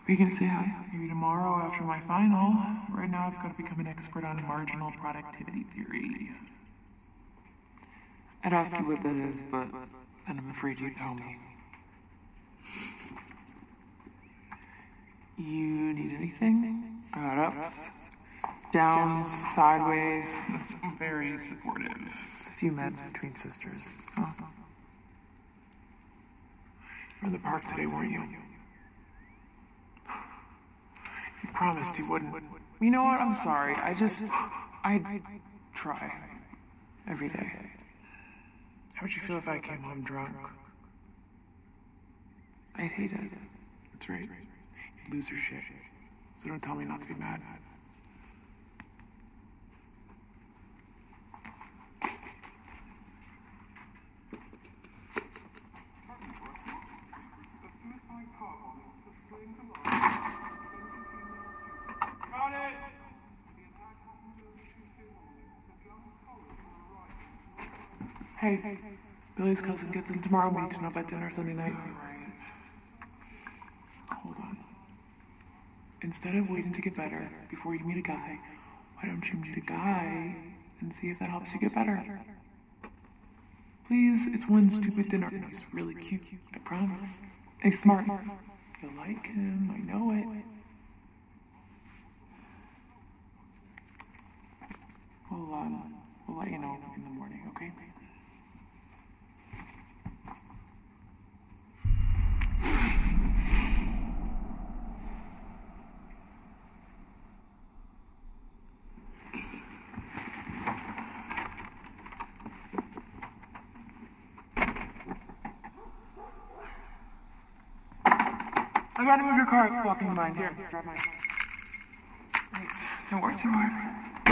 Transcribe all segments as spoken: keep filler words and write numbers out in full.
Are you gonna say hi? Maybe tomorrow after my final. Right now I've got to become an expert on marginal productivity theory. I'd ask you what that is, but then I'm afraid you'd tell me. You need anything? I got ups, downs, sideways. That sounds very supportive. It's a few meds between sisters. Huh? You were in the park today, weren't you? You promised you wouldn't. You know what? I'm sorry. I just... I try. Every day. How would you feel if I came home drunk? I'd hate it. That's right. You'd lose your shit. So don't tell me not to be mad. Hey, Billy's cousin gets in tomorrow. We need to know about dinner Sunday night. Hold on. Instead of waiting to get better before you meet a guy, why don't you meet a guy and see if that helps you get better? Please, it's one stupid dinner. He's really cute, I promise. He's smart. You'll like him, I know it. We'll, um, we'll let you know in the morning, okay? I gotta move your car, it's blocking mine. Here, drive mine. Thanks. Don't work too hard.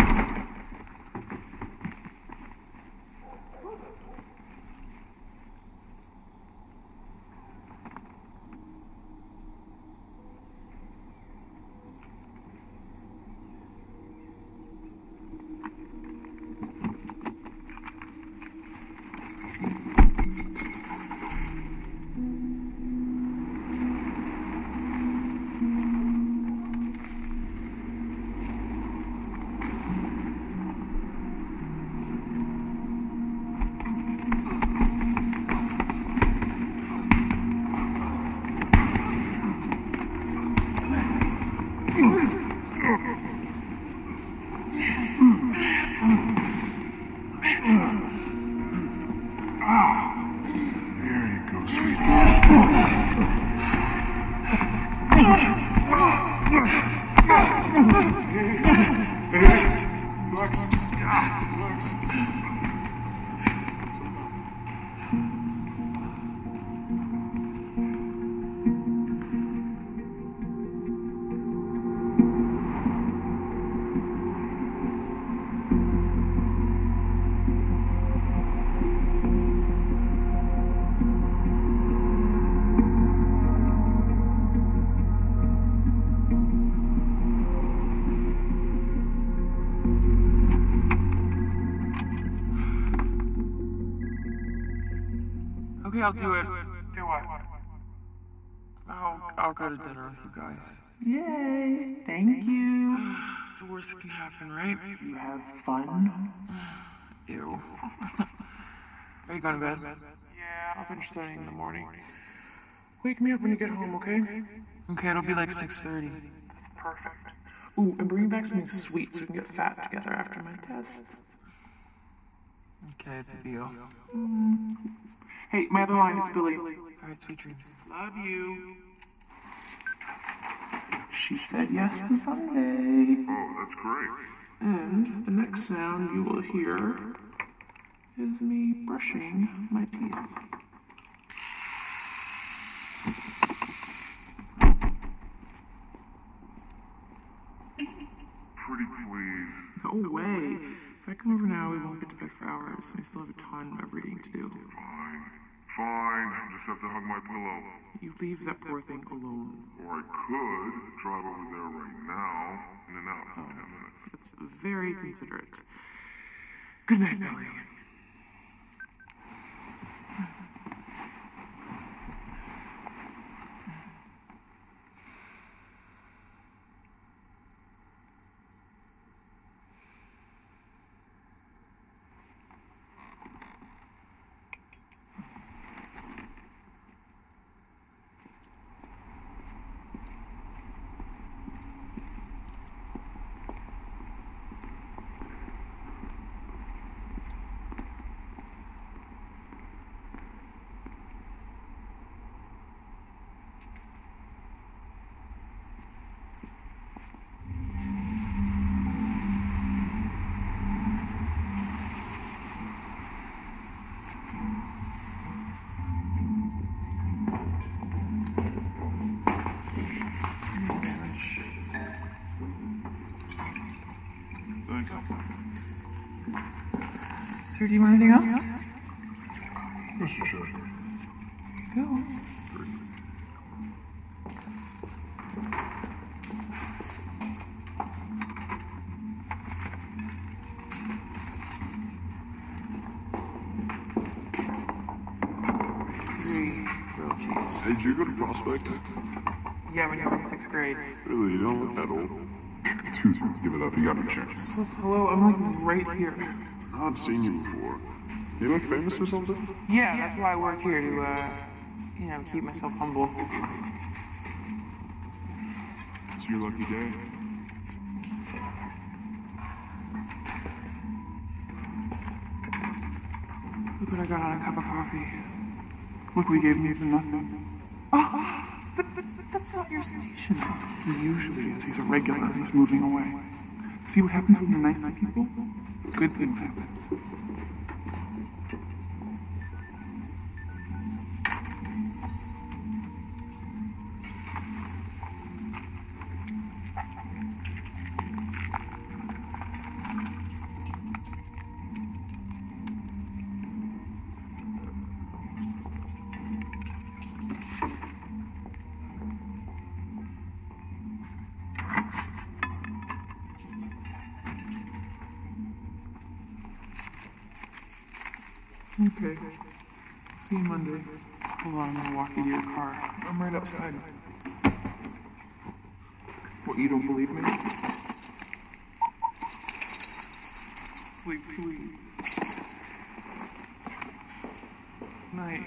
Okay, I'll do it. Do what? I'll, I'll go to dinner with you guys. Yay! Thank you. The worst that can happen, right? You have fun. Ew. Are you going to bed? Yeah, I'll finish studying in the morning. Wake me up when you get home, okay? Okay, it'll be like six thirty. That's perfect. Ooh, and bring back something sweet so we can get fat together after my tests. Okay, it's a deal. Mm. Hey, my other line, it's Billy. Alright, sweet dreams. Love you. She said yes to Sunday. Oh, that's great. And the next sound you will hear is me brushing my teeth. Pretty please. No way. If I come over now, we won't get to bed for hours, and I still have a ton of reading to do. Fine. Fine. I just have to hug my pillow. You leave that poor thing alone. Or I could drive over there right now, in and out in Oh, ten minutes. that's very considerate. Good night, Billy. Sir, do you want anything else? Mister Check. Go. Three grilled cheese. Hey, did you go to Prospect? Yeah, when you were in sixth grade. Really, you don't look that old. Dude, give it up, you got no chance. Hello, I'm like right here. I've seen you before. You look famous or something? Yeah, that's why I work here, to, uh, you know, keep myself humble. It's your lucky day. Look what I got on a cup of coffee. Look what he gave me for nothing. Oh, but, but, but that's not your station. He usually is. He's a regular. He's moving away. See what happens when you're nice to people? Good things happen. Okay. See you Monday. Hold on, I'm gonna walk you to your car. I'm right outside. What, you don't believe me? Sleep sweet. Night.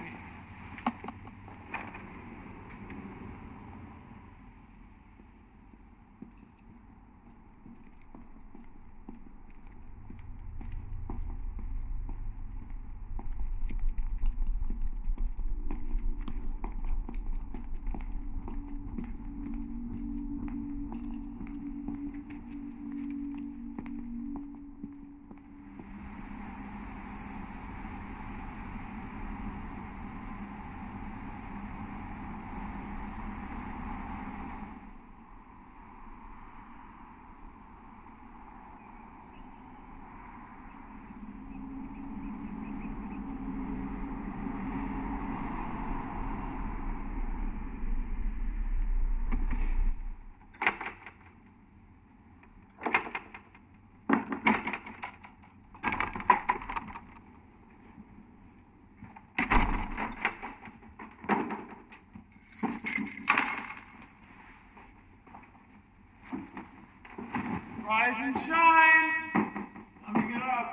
Rise and shine! Let me get up.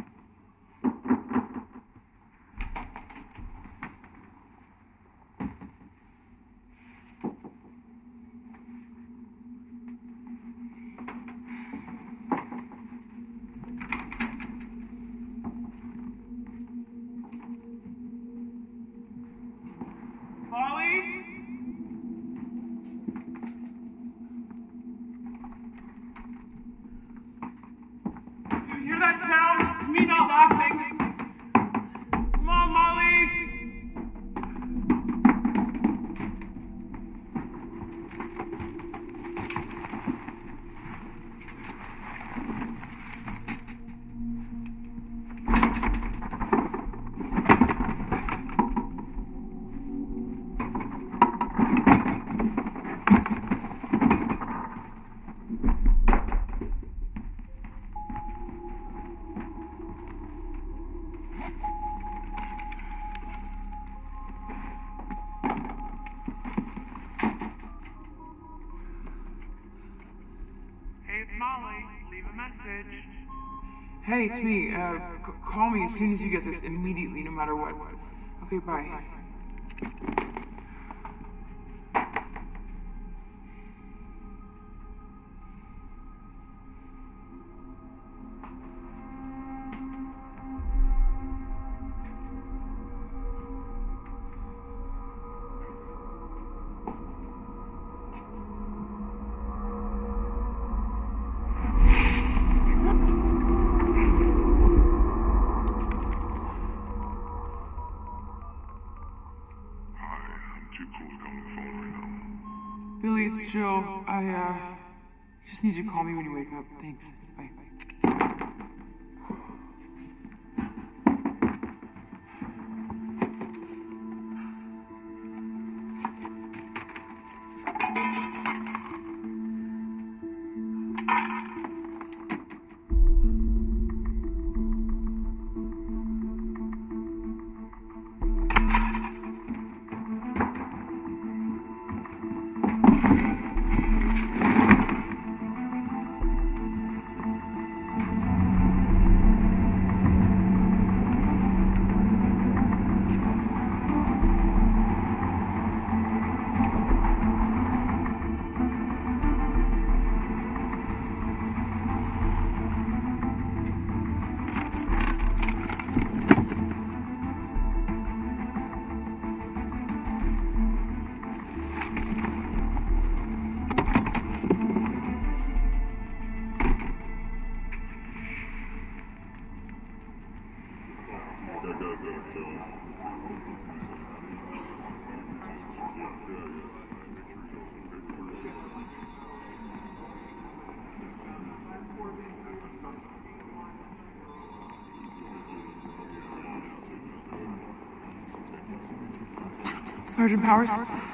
Molly? Hear that sound? It's me not laughing. Come on, Molly. Molly, leave a message. Hey, it's me. Uh, c- call me as soon as you get this, immediately, no matter what. Okay, bye. Billy, it's Jill. I, uh, just need you to call me when you wake up. Thanks. Bye. Sergeant Powers?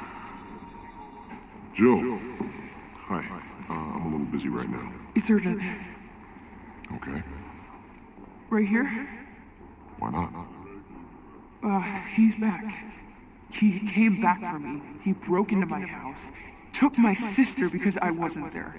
Jill. Hi. Uh, I'm a little busy right now. It's urgent. Okay. Right here? Why not? Uh, he's back. He came back for me. He broke into my house, took my sister because I wasn't there.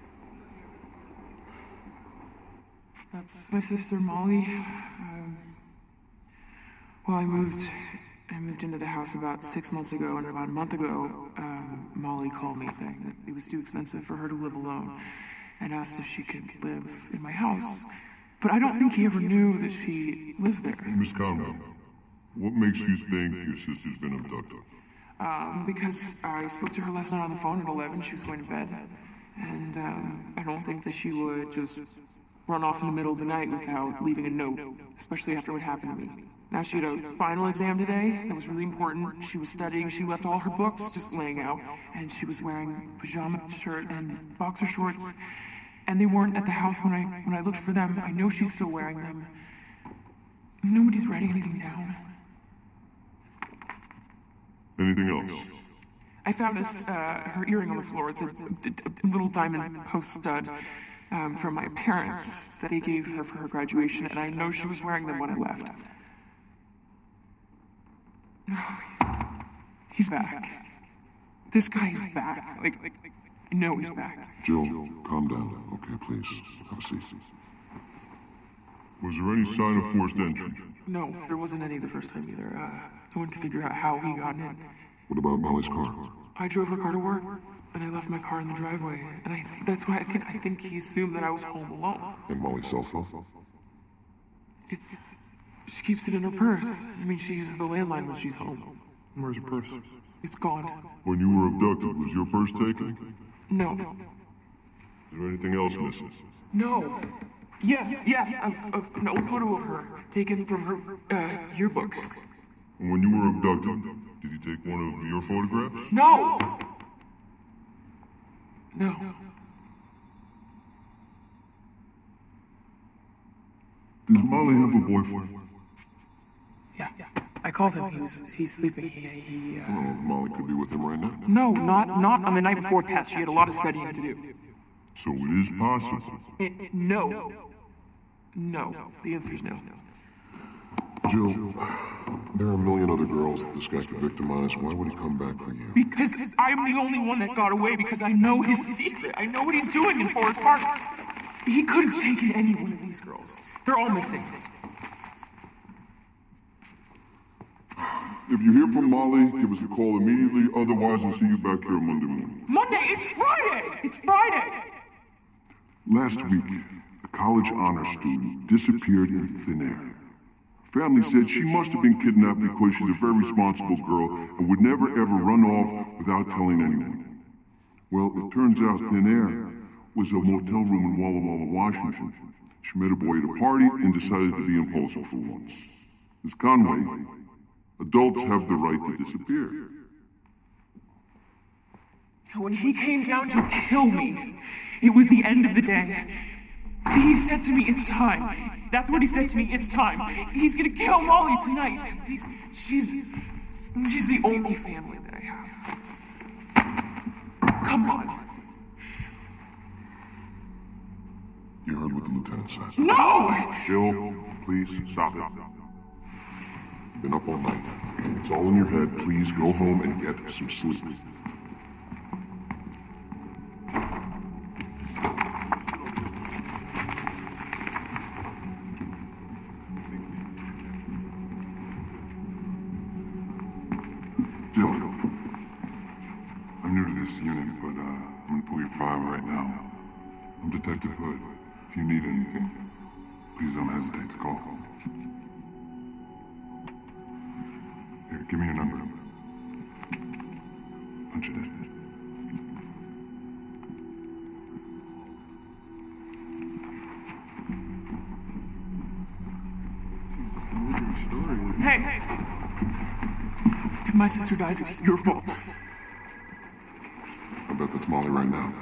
That's my sister, Molly. Um, well, I moved, I moved into the house about six months ago, and about a month ago, um, Molly called me saying that it was too expensive for her to live alone, and asked if she could live in my house. But I don't think he ever knew that she lived there. Miss Conway, what makes you think your sister's been abducted? Um, because I spoke to her last night on the phone at eleven. She was going to bed. And, um, I don't think that she would just run off in the middle of the night without leaving a note, especially after what happened to me. Now, she had a final exam today that was really important. She was studying. She left all her books just laying out. And she was wearing a pajama shirt and boxer shorts. And they weren't at the house when I, when I looked for them. I know she's still wearing them. Nobody's writing anything down. Anything else? I found this, uh, her earring on the floor. It's a, a, a little diamond post stud um, from my parents that they gave her for her graduation, and I know she was wearing them when I left. Oh, he's, he's back. This guy's back. Like, like, I know he's back. Jill, calm down. Okay, please. Have a seat. Was there any sign of forced entry? No, there wasn't any the first time either. Uh, no one could figure out how he got in. What about Molly's car? I drove her car to work, and I left my car in the driveway. And I think that's why I think I think he assumed that I was home alone. And Molly's cell phone? It's she keeps it in her purse. I mean, she uses the landline when she's home. Where's her purse? It's gone. When you were abducted, was your purse taken? No. Is there anything else missing? No. Yes, yes, a, a, an old photo of her taken from her uh, yearbook. And when you were abducted, did he take one of your photographs? No. No. Does Molly have a boyfriend? Yeah, yeah. I called him. He was he's sleeping. He, he uh... Oh, Molly could be with him right now. No, not not on the night before test. She had a lot of studying to do. So it is possible. It, no. No. The answer is no. Jill, there are a million other girls that this guy could victimize. Why would he come back for you? Because I'm the only one that got away, because I know his secret. I know what he's doing in Forest Park. He could have taken any one of these girls. They're all missing. If you hear from Molly, give us a call immediately. Otherwise, I'll see you back here Monday morning. Monday? It's Friday! It's Friday! Last week, a college honor student disappeared in thin air. Family said she must have been kidnapped because she's a very responsible girl and would never ever run off without telling anyone. Well, it turns out thin air was a motel room in Walla Walla, Washington. She met a boy at a party and decided to be impulsive for once. Miss Conway, adults have the right to disappear. When he came down to kill me, it was the end of the day. He said to me, it's time. That's what he said to me, it's time. He's gonna kill Molly tonight. He's, she's, she's the only family that I have. Come on. You heard what the lieutenant said. No! Jill, please, stop it. You've been up all night. It's all in your head. Please go home and get some sleep. Jill, I'm new to this unit, but uh, I'm gonna pull your file right now. I'm Detective Hood. If you need anything, please don't hesitate to call. Here, give me your number. Punch it in. Hey, hey. If my sister dies, it's your fault. I bet that's Molly right now.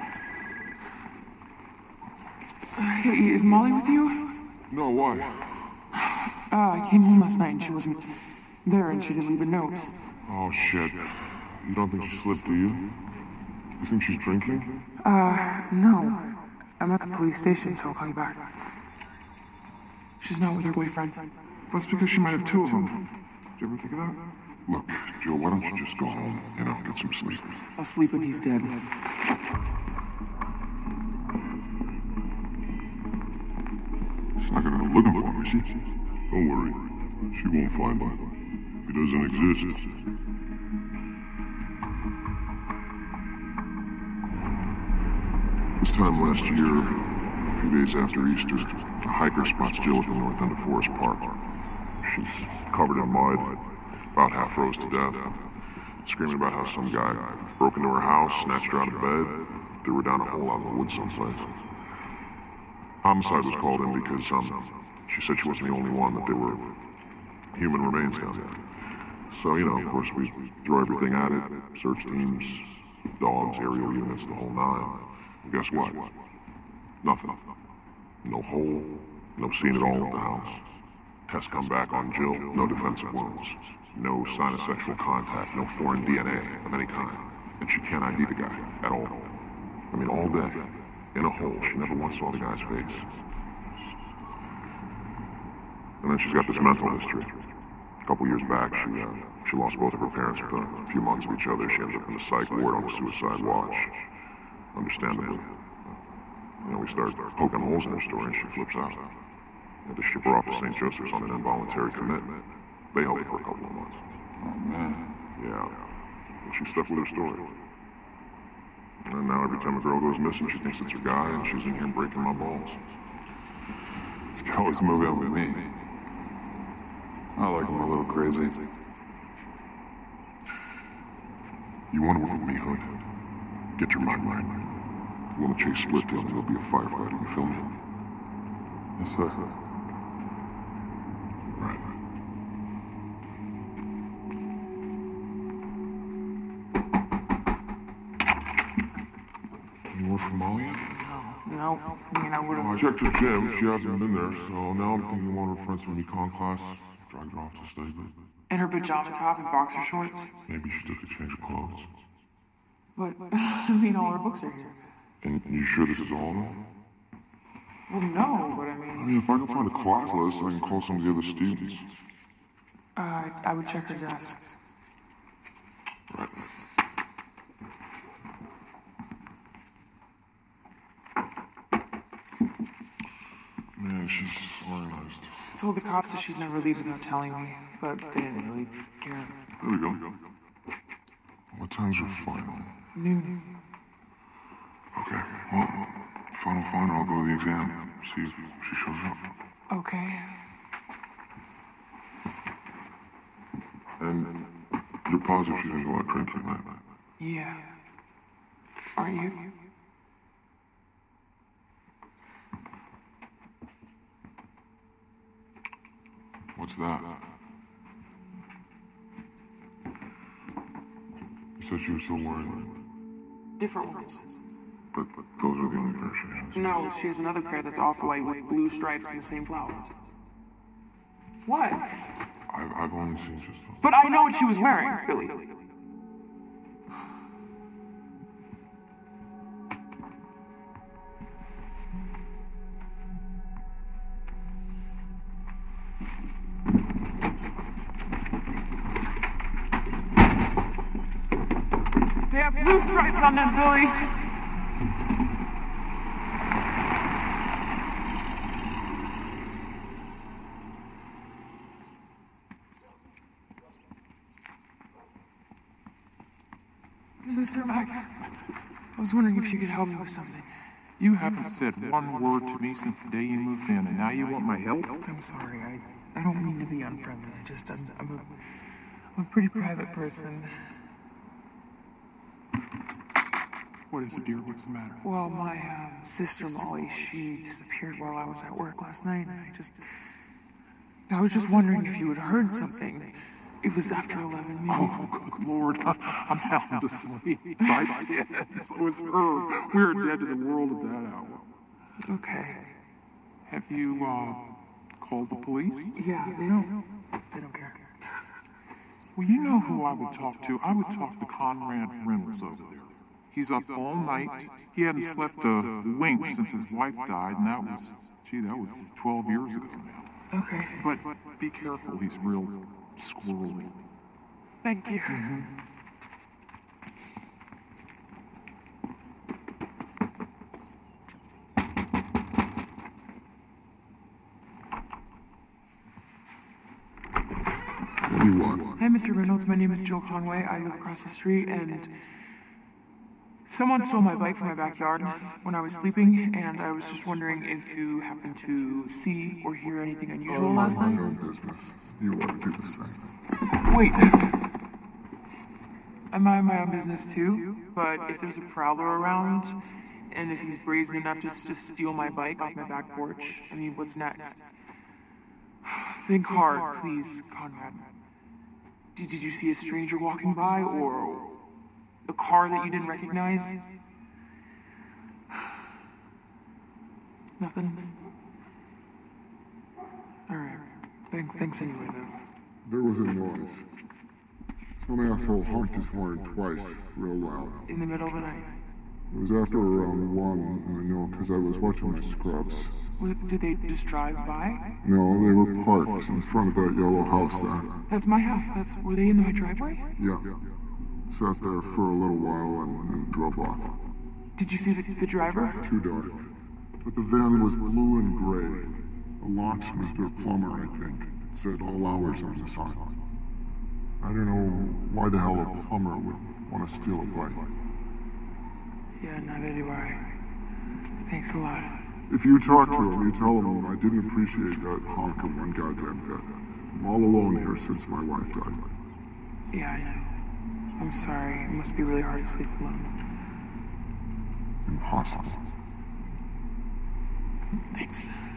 Hey, is Molly with you? No, why? Uh, I came home last night and she wasn't there and she didn't leave a note. Oh, shit. You don't think she slipped, do you? You think she's drinking? Uh, no. I'm at the police station, so I'll call you back. She's not with her boyfriend. That's because she might have two of them. Did you ever think of that? Look, Joe, why don't you just go home, you know, get some sleep? I'll sleep when he's dead. She's not gonna go looking for him, is she? Don't worry. She won't find him. He doesn't exist. This time last year, a few days after Easter, a hiker spots Jill at the north end of Forest Park. She's covered in mud, about half froze to death, screaming about how some guy broke into her house, snatched her out of bed, threw her down a hole out in the woods someplace. Homicide was called in because um, she said she wasn't the only one, that there were human remains down there. So, you know, of course, we throw everything at it, search teams, dogs, aerial units, the whole nine. And guess what? Nothing. No hole, no scene at all at the house. Tests come back on Jill, no defensive wounds. No sign of sexual contact, no foreign D N A of any kind. And she can't I D the guy at all. I mean, all day, in a hole, she never once saw the guy's face. And then she's got this mental history. A couple years back, she uh, she lost both of her parents within a few months of each other. She ended up in the psych ward on the suicide watch. Understandably. You know, we start poking holes in her story and she flips out. And to ship her off to Saint Joseph's on an involuntary commitment. They held her for a couple of months. Oh, man. Yeah. And she stuck with her story. And now every time a girl goes missing, she thinks it's her guy, and she's in here breaking my balls. This guy always move out with me. I like him a little crazy. You want to work with me, Hood? Get your mind right. You want to chase Splittail and you'll be a firefighter, you feel me? Yes, sir. Right. You more from Molly? No, I mean, I would Oh, I have... checked her gym. She hasn't been there, so now I'm thinking one of her friends from the econ class dragged her off to stay. In her pajama top and boxer shorts. Maybe she took a change of clothes. But, I mean, all her books are here. And you sure this is all of them? Well, no, but I I mean... mean, if I can find a class list, I can call some of the other students. Uh, I would check her desk. Right. Man, she's organized. I told the cops that she'd never leave without telling me, but they didn't really care. There we go. What time's your final? Noon. Okay, well, final final, I'll go to the exam, see if she shows up. Okay. And you're positive she didn't go out drinking, right? Yeah. Are you? What's that? You said she was still wearing them. Different ones. But, but those are the only pair she has. No, she has another pair that's off-white with blue stripes and the same flowers. What? I've, I've only seen just those. But I know what she was wearing, Billy. They have blue stripes on them, Billy. Sister Mac, I was wondering if you could help me with something. You haven't said one word to me since the day you moved in, and now you want my help? I'm sorry, I, I don't mean to be unfriendly. I just, I'm, I'm, a, I'm a pretty private person. What is it, dear? What's the matter? Well, my uh, sister Molly, she disappeared while I was at work last night, and I just... I was just wondering if you had heard something. It was after eleven, maybe. Oh, good Lord. I'm sound asleep. I did. So was her. We were dead to the world at that hour. Okay. Have you, uh, called the police? Yeah, they don't... They don't care. Well, you know who I would talk to? I would talk to Conrad Reynolds over there. He's up all night. He hadn't slept a wink since his wife died, and that was, gee, that was twelve years ago now. Okay. But be careful, he's real squirrely. Thank you. Mm-hmm. What do you want? Hi, Mister Reynolds. My name is Jill Conway. I live across the street, and someone stole my bike from my backyard when I was sleeping, and I was just wondering if you happened to see or hear anything unusual Oh, last my night? own business. You ought to do the same. Wait. I mind my own business too, but if there's a prowler around, and if he's brazen enough to just steal my bike off my back porch, I mean, what's next? Think hard, please, Conrad. Did, did you see a stranger walking by, or a car that you didn't recognize? Nothing? Alright. Thanks, thanks anyway, then. There was a noise. Some asshole honked his horn twice, real loud. In the middle of the night. It was after around one, I know, because I was watching my scrubs. Well, did they just drive by? No, they were parked in front of that yellow house there. That's my house. That's were they in my driveway? Yeah. Sat there for a little while and, and drove off. Did you see the, the driver? Too dark. But the van was blue and gray. A locksmith or plumber, I think. It said all hours on the sign. I don't know why the hell a plumber would want to steal a bike. Yeah, neither do I. Thanks a lot. If you talk to him, you tell him I didn't appreciate that honking one goddamn bit. I'm all alone here since my wife died. Yeah, I know. I'm sorry. It must be really hard to sleep alone. Impossible. Thanks.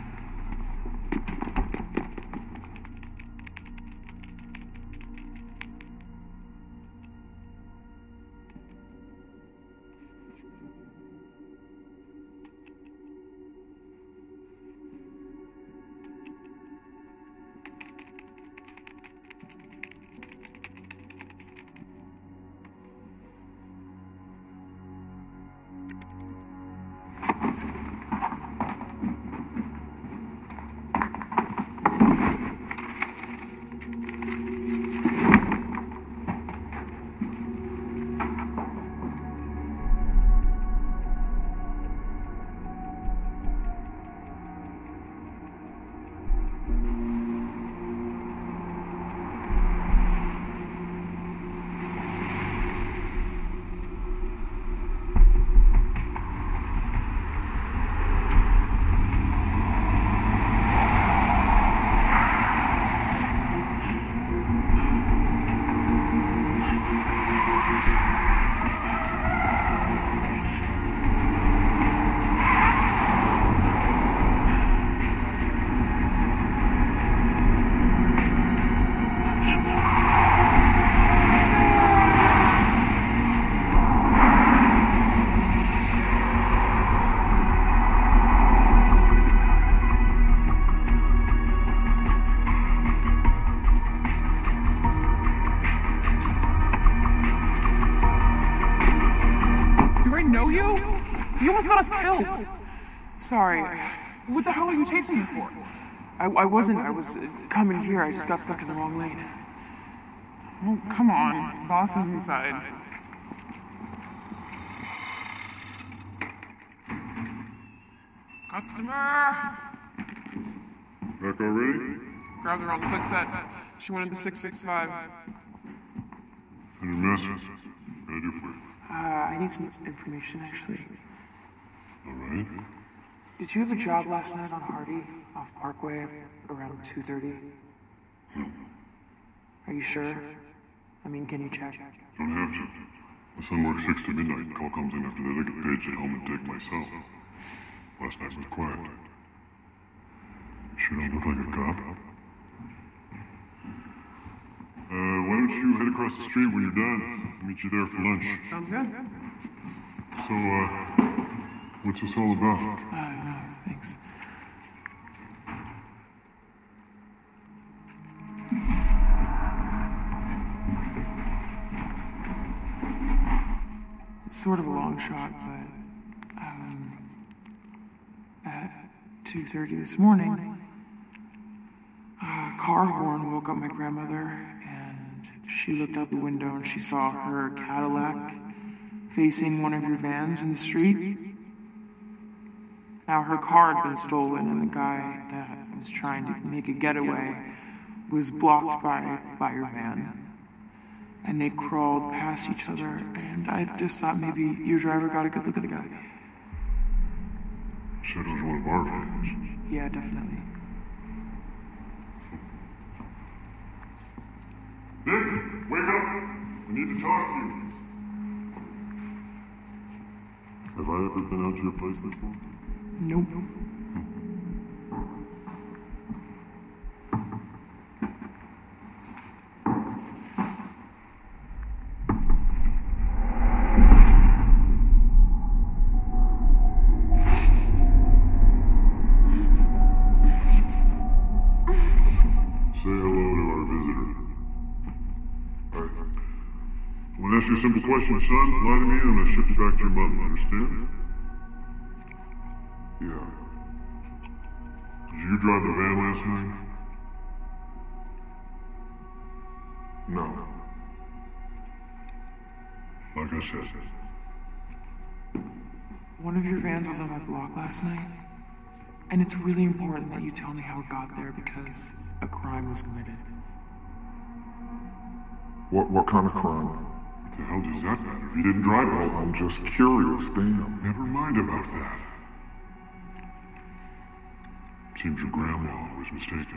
Sorry. What the hell are you chasing us for? I, I wasn't. I was coming here. I just got stuck in the wrong lane. Oh, come on. Boss is inside. Customer! Back already? Grabbed her on the quick set. She wanted the six six five. Any message? What can I do for you? Uh, I need some information, actually. All right. Did you have a job last night on Hardy, off Parkway, around two thirty? No. Are you sure? I mean, can you check? Don't have to. My son works six to midnight. Call comes in after that. I get paid to home and take myself. Last night was quiet. Sure don't look like a cop. Uh, why don't you head across the street when you're done? I'll meet you there for lunch. Sounds good. So, uh, what's this all about? Uh, no, thanks. sort of a long shot, but um, at two thirty this morning, a car horn woke up my grandmother, and she looked out the window and she saw her Cadillac facing one of your vans in the street. Now, her car had been stolen, and the guy that was trying to make a getaway was blocked by, by your van. And they crawled past each other, and I just thought maybe your driver got a good look at the guy. Said it was one of our vans. Yeah, definitely. Nick, wake up! We need to talk to you. Have I ever been out to your place before? Nope. Say hello to our visitor. All right. I'm gonna ask you a simple question, son. Lie to me, and I'm gonna ship you back to your mom. Understand? Yeah. Did you drive the van last night? No. Like I said. One of your vans was on my block last night, and it's really important that you tell me how it got there because a crime was committed. What what kind of crime? What the hell does that matter if you didn't drive it? Well, I'm just curious, damn. Never mind about that. Seems your grandma was mistaken.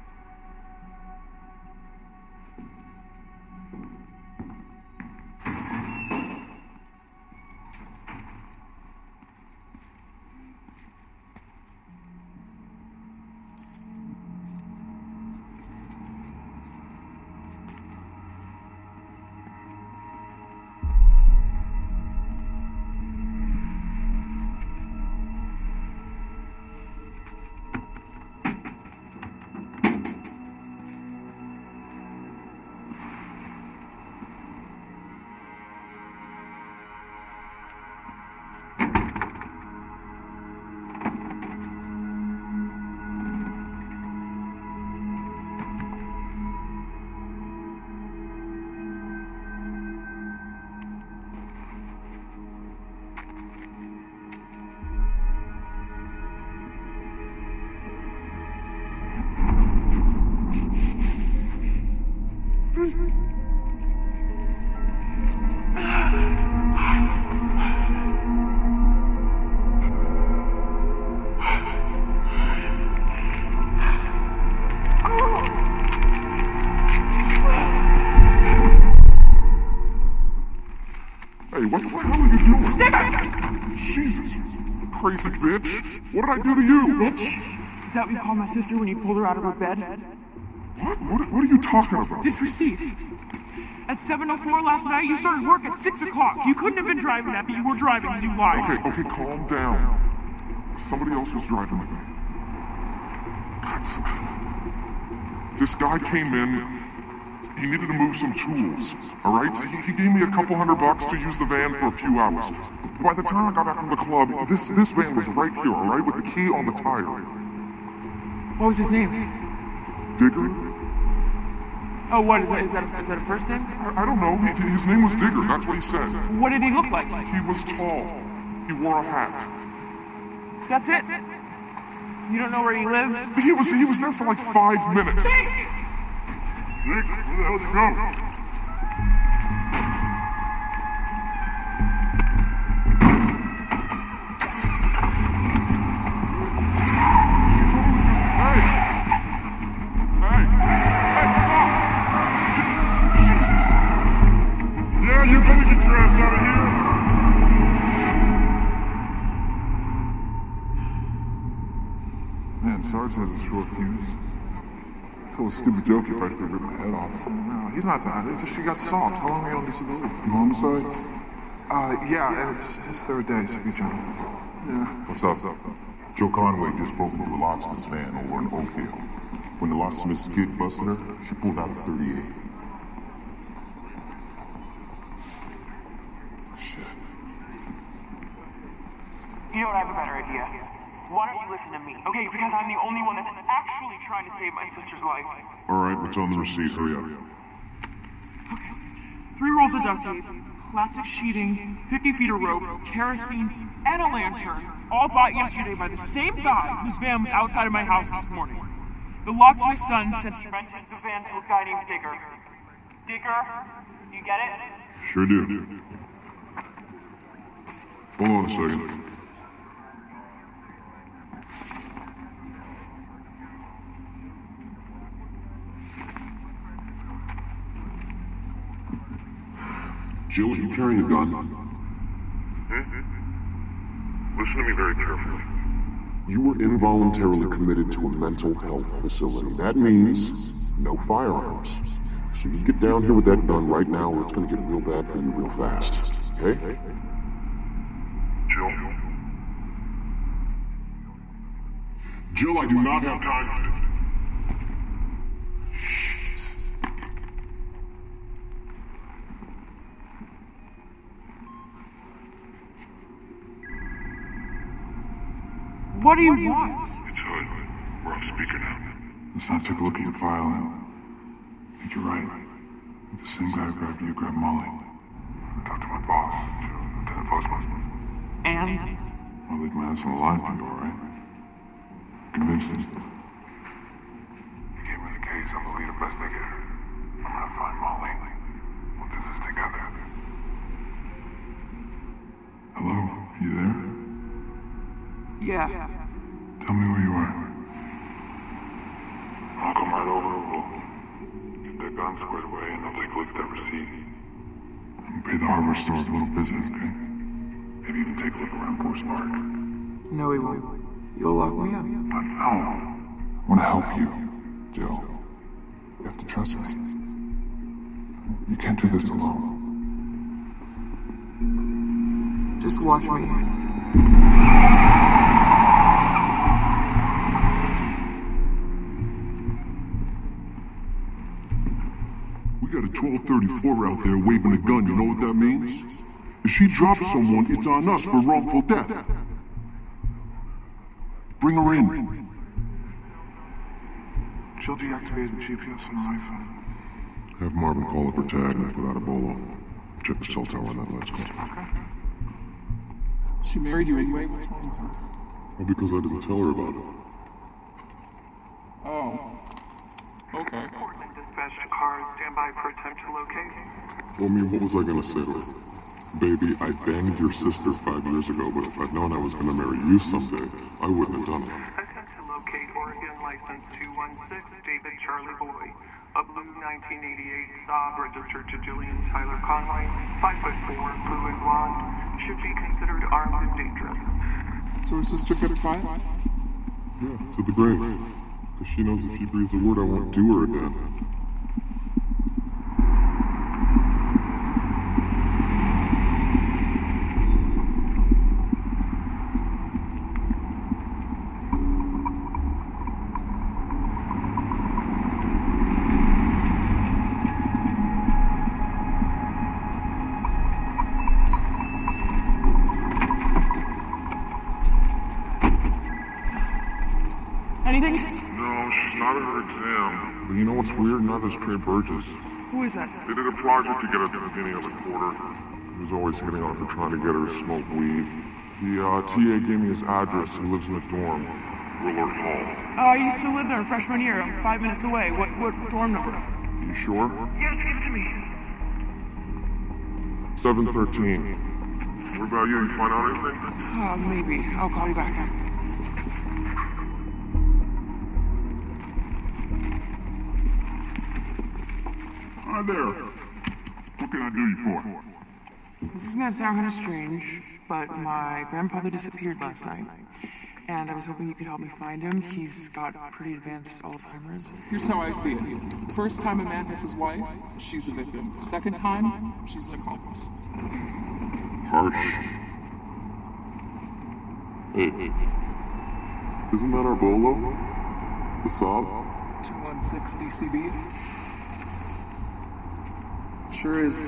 What the hell are you doing? Stay back! Jesus, crazy bitch. What did I do to you? Bitch? Is that what you call my sister when you pulled her out of her bed? What? What, what are you talking about? This receipt. At seven oh four last night, you started work at six o'clock. You couldn't have been driving that, but you were driving because you lied. Okay, okay, calm down. Somebody else was driving with me. God, this guy came in. He needed to move some tools, all right? He, he gave me a couple hundred bucks to use the van for a few hours. By the time I got back from the club, this, this van was right here, all right, with the key on the tire. What was his name? Digger? Oh, what, is that, is that, a, is that a first name? I, I don't know. He, his name was Digger, that's what he said. What did he look like? He was tall. He wore a hat. That's it? You don't know where he lives? He was, he was there for like five minutes. Nick, where the hell did you go? Sarge has a short fuse. Told a stupid joke if I could rip my head off. No, he's not that. It's just she got saw. How long are you on disability? Homicide? Uh, yeah, and it's his third day, so be gentle. Yeah. What's up? What's up? What's up? Joe Conway just broke into a locksmith's van over in Oak Hill. When the locksmith's kid busted her, she pulled out a thirty-eight. Shit. Okay, because I'm the only one that's actually trying to save my sister's life. Alright, what's on the receipt? Hurry up. Okay. Three rolls of duct tape, plastic sheeting, fifty feet of rope, kerosene, and a lantern, all bought yesterday by the same guy whose van was outside of my house this morning. The lock to my son said he rented the van to a guy named Digger. Digger, you get it? Sure do. Hold on a second. Jill, are you carrying a gun? Mm-hmm. Listen to me very carefully. You were involuntarily committed to a mental health facility. That means no firearms. So you get down here with that gun right now or it's gonna get real bad for you real fast. Okay? Jill? Jill, I do not have time. What do you want? It's Hood. We're on speaker now. Let's not take a look at your file. I think you're right. The same guy who grabbed you grabbed Molly. I talked to my boss, Lieutenant Postman. And? I'll leave my ass on the line for you, all right? Convinced him. He gave me the case. I'm the lead investigator. I'm gonna find Molly. We'll do this together. Hello? You there? Yeah. Tell me where you are. I'll come right over. We'll get that gun squared away and I'll take a look at that receipt. And pay the hardware store a little business, okay? Maybe even take a look around Forest Park. No, he won't. You'll lock me up. But no. I want to help you, Jill. You have to trust me. You can't do this alone. Just watch me. We got a twelve thirty-four out there waving a gun, you know what that means? If she drops someone, it's on us for wrongful death. Bring her in. Jill deactivated the G P S on her iPhone. Have Marvin call up her tag without a bolo. Check the cell tower on that last call. She married you anyway? What's wrong with her? Well, because I didn't tell her about it. Oh. Okay. Portland dispatched a car. Stand by for attempt to locate. Well, I mean, what was I gonna say to her? Baby, I banged your sister five years ago, but if I'd known I was gonna marry you someday, I wouldn't have done it. Attempt to locate Oregon license two one six, David Charlie Boy. A blue nineteen eighty-eight Saab registered to Jillian Tyler Conway. five foot four, blue and blonde. Should be considered armed and dangerous. So her sister kept quiet? Yeah, to the grave. Because she knows if she breathes a word, I won't do her again. Anything? No, she's not in her exam. But you know what's weird? Neither is Trey Burgess. Who is that? They did a project together at the beginning of the quarter. He was always hitting on her for trying to get her to smoke weed. The uh, T A gave me his address. He lives in a dorm. Willard Hall. Oh, I used to live there freshman year. I'm five minutes away. What, what dorm number? You sure? Yes, give it to me. seven thirteen. What about you? You find out anything? Uh, maybe. I'll call you back. Hi there. What can I do you for? This is gonna sound kind of strange, but my grandfather disappeared last night. And I was hoping you could help me find him. He's got pretty advanced Alzheimer's. Here's how I see it. First time a man hits his wife, she's a victim. Second time, she's an accomplice. Harsh. Hey, isn't that our bolo? The Saab? two one six D C B? Sure is.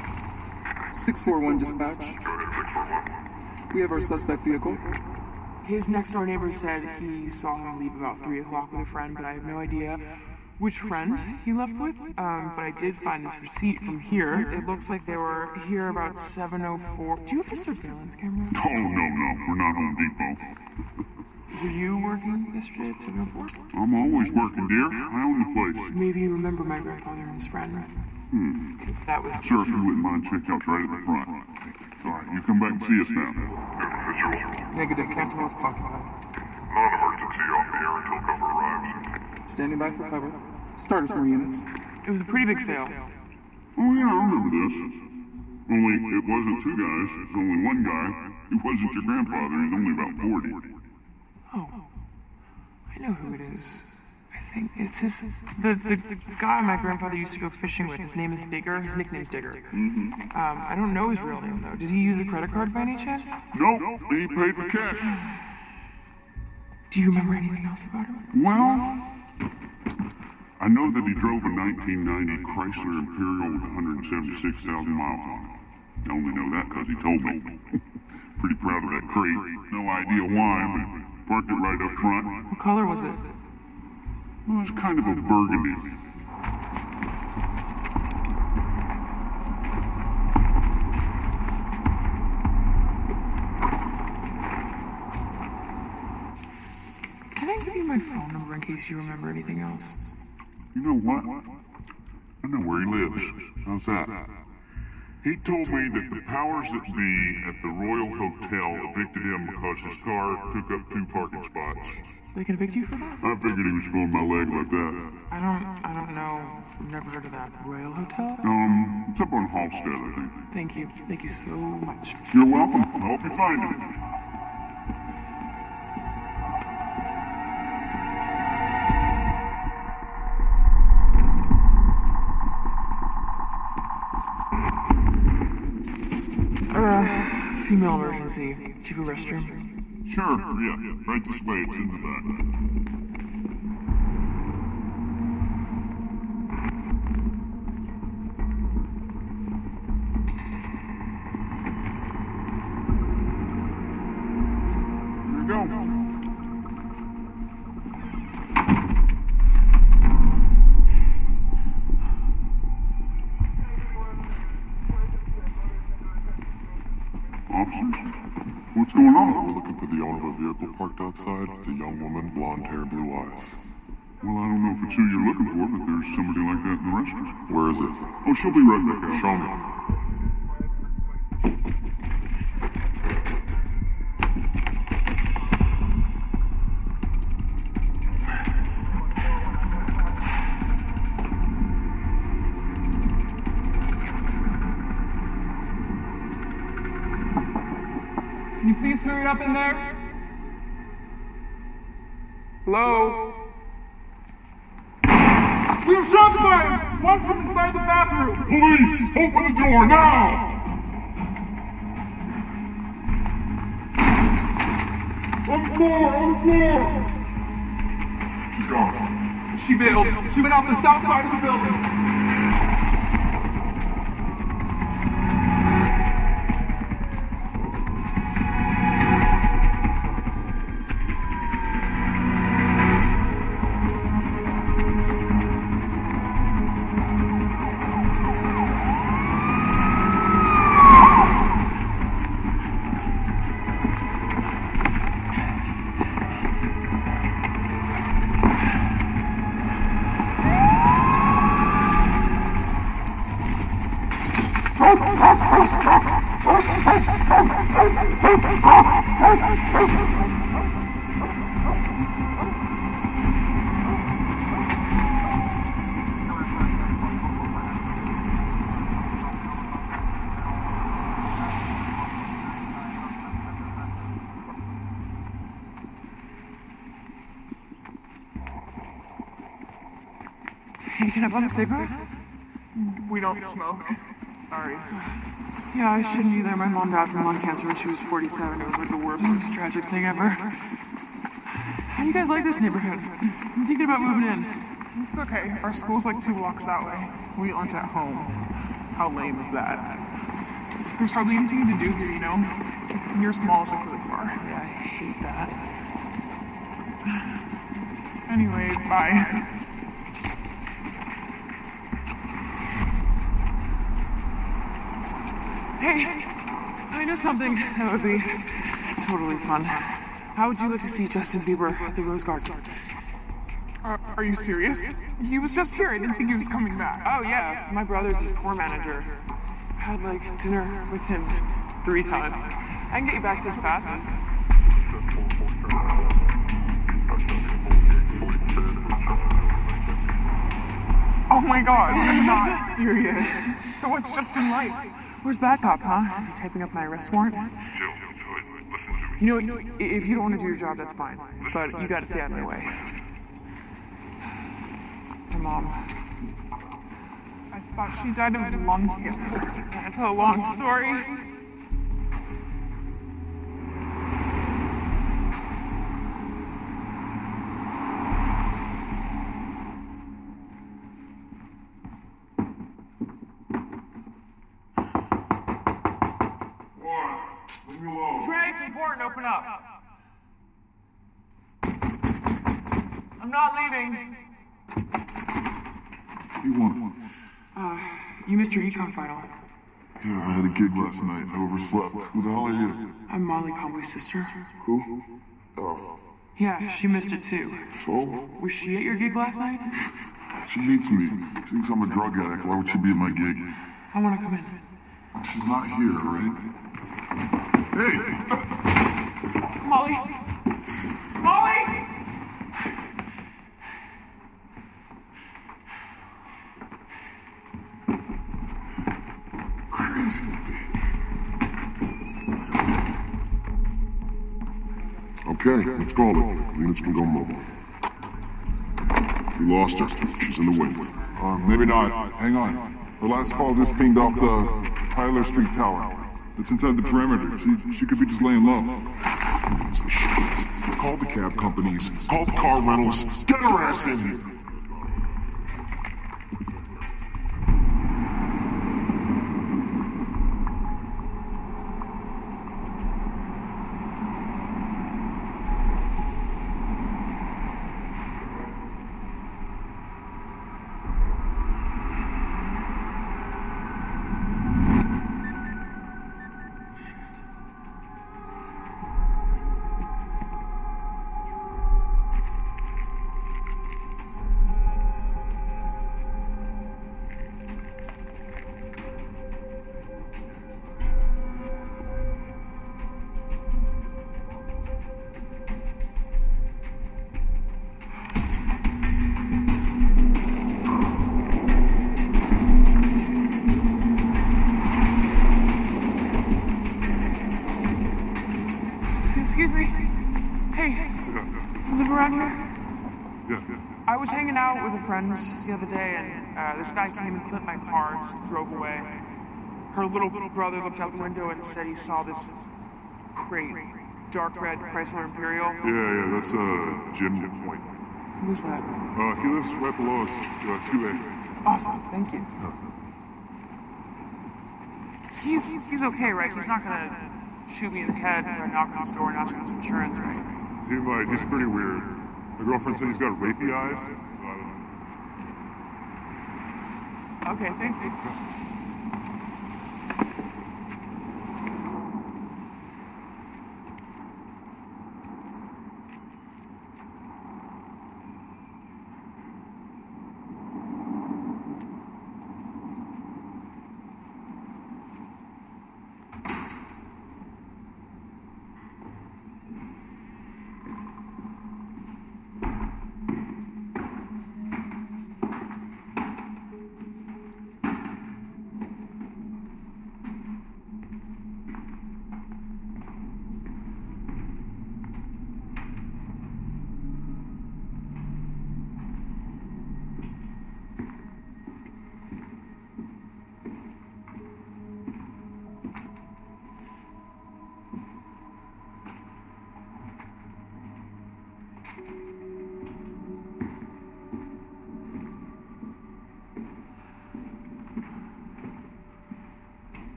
six four one dispatch. Go ahead, six four one. We have our suspect vehicle. his next door neighbor said he saw him leave about three o'clock with a friend, but I have no idea which friend he left with. Um, but I did find this receipt from here. It looks like they were here about seven oh four. Do you have a surveillance camera? Oh, no, no, we're not Home Depot. Were you working yesterday at seven oh four? I'm always working, dear. I own the place. Maybe you remember my grandfather and his friend. Hmm. Because that was... Sir, if you wouldn't mind, check out right at the front. All right, you come back and see us now. Negative, can't tell what's occupied. Non-emergency off the air until cover arrives. Standing by for cover. Start us more units. It was a pretty big sale. Oh, yeah, I remember this. Only, it wasn't two guys. It's only one guy. It wasn't your grandfather. He's only about forty. Oh. I know who it is. I think it's his... The, the, the guy my grandfather used to go fishing with. His name is Digger. His nickname's Digger. Mm-hmm. Um, I don't know his real name, though. Did he use a credit card by any chance? Nope, he paid with cash. Do you remember anything else about him? Well... I know that he drove a nineteen ninety Chrysler Imperial with one hundred seventy-six thousand miles on it. I only know that because he told me. Pretty proud of that crate. No idea why, but parked it right up front. What color was it? Well, it was kind of a burgundy. Can I give you my phone number in case you remember anything else? You know what? I know where he lives. How's that? He told me that the powers that be at the Royal Hotel evicted him because his car took up two parking spots. They can evict you for that? I figured he was pulling my leg like that. I don't, I don't know. I've never heard of that. Royal Hotel? Um, it's up on Halstead, I think. Thank you. Thank you so much. You're welcome. I hope you find it. Uh, female emergency. Do you have a restroom? Sure, yeah. Right this way, it's in the back. Here we go. Officers? What's going on? We're looking for the owner of a vehicle parked outside. It's a young woman, blonde hair, blue eyes. Well, I don't know if it's who you're looking for, but there's somebody like that in the restaurant. Where is it? Oh, she'll be right back out. Show me. Can you please hurry up in there? Hello? We have shots fired! One from inside the bathroom! Police! Open the door now! On the floor! On the floor! She's gone. She bailed. She went out the south side of the building. Can I bum a cigarette? We don't smoke. Sorry. Yeah, I shouldn't either. My mom died from lung cancer when she was forty-seven. It was like the worst, most tragic thing ever. How do you guys like this neighborhood? I'm thinking about moving in. It's okay. Our school's like two blocks that way. We aren't at home. How lame is that? There's hardly anything to do here, you know? You're small, so it's like far. Yeah, I hate that. Anyway, bye. Hey, I know something that would be totally fun. How would you like to see Justin Bieber at the Rose Garden? Uh, are you serious? He was just here. I didn't think he was coming back. Oh yeah, my brother's his tour manager. I had like dinner with him three times. I can get you backstage passes. Oh my god, you're not serious. So what's Justin like? Where's Bad Cop, huh? Is he typing up my arrest warrant? Jill, listen to me. You know, if you don't want to do your job, that's fine. But you gotta stay out of my way. My mom. I thought she died of lung cancer. That's a long story. Leave me alone. Trey, it's important. Open up. I'm not leaving. What do you want? Uh, you missed your econ final. Yeah, I had a gig last night. I overslept. Who the hell are you? I'm Molly Conway's sister. Who? Oh. Yeah, she missed it too. So? Was she at your gig last night? She hates me. She thinks I'm a drug addict. Why would she be at my gig? I want to come in. She's not here, right? Hey! Molly! Molly! Crazy. Okay, let's call it. Units can go mobile. We lost her. She's in the wind. Uh, maybe not. Hang on. The last call just pinged off the Tyler Street tower. It's inside the perimeter. She, she could be just laying low. Shit. Call the cab companies. Call the car rentals. Get her ass in here. Excuse me. Hey, you live around here? Yeah, yeah. I was hanging out with a friend the other day, and uh, this guy came and clipped my car and just drove away. Her little brother looked out the window and said he saw this crate, dark red Chrysler Imperial. Yeah, yeah, that's uh, Jim Point. Who is that? Uh, he lives right below us, uh, two A. Awesome, thank you. He's he's okay, right? He's not gonna shoot me in the head if I knock on his door and ask for his insurance, right? He might. He's pretty weird. My girlfriend said he's got rapey eyes. So I don't know. Okay, thank you.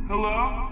Hello?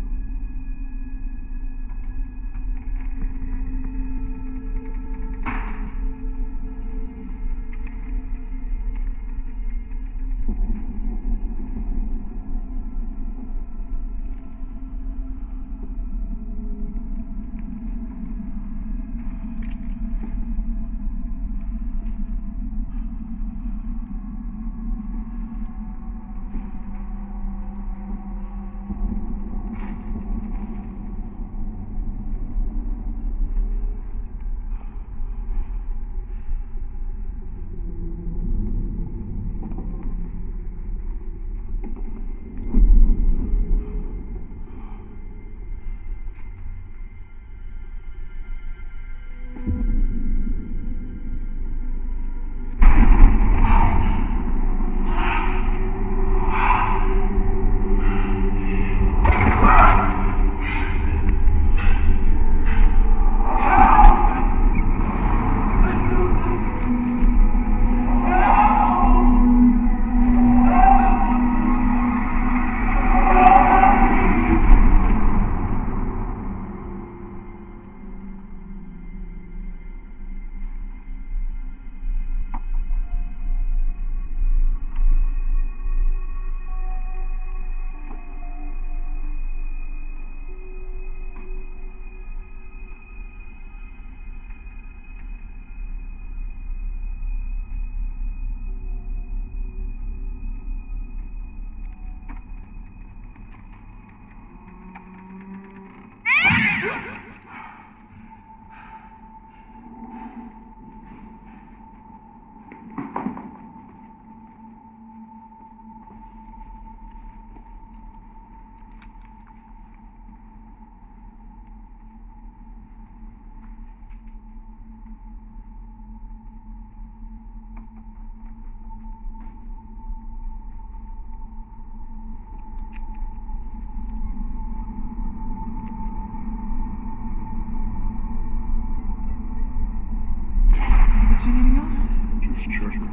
Anything else? Just checking.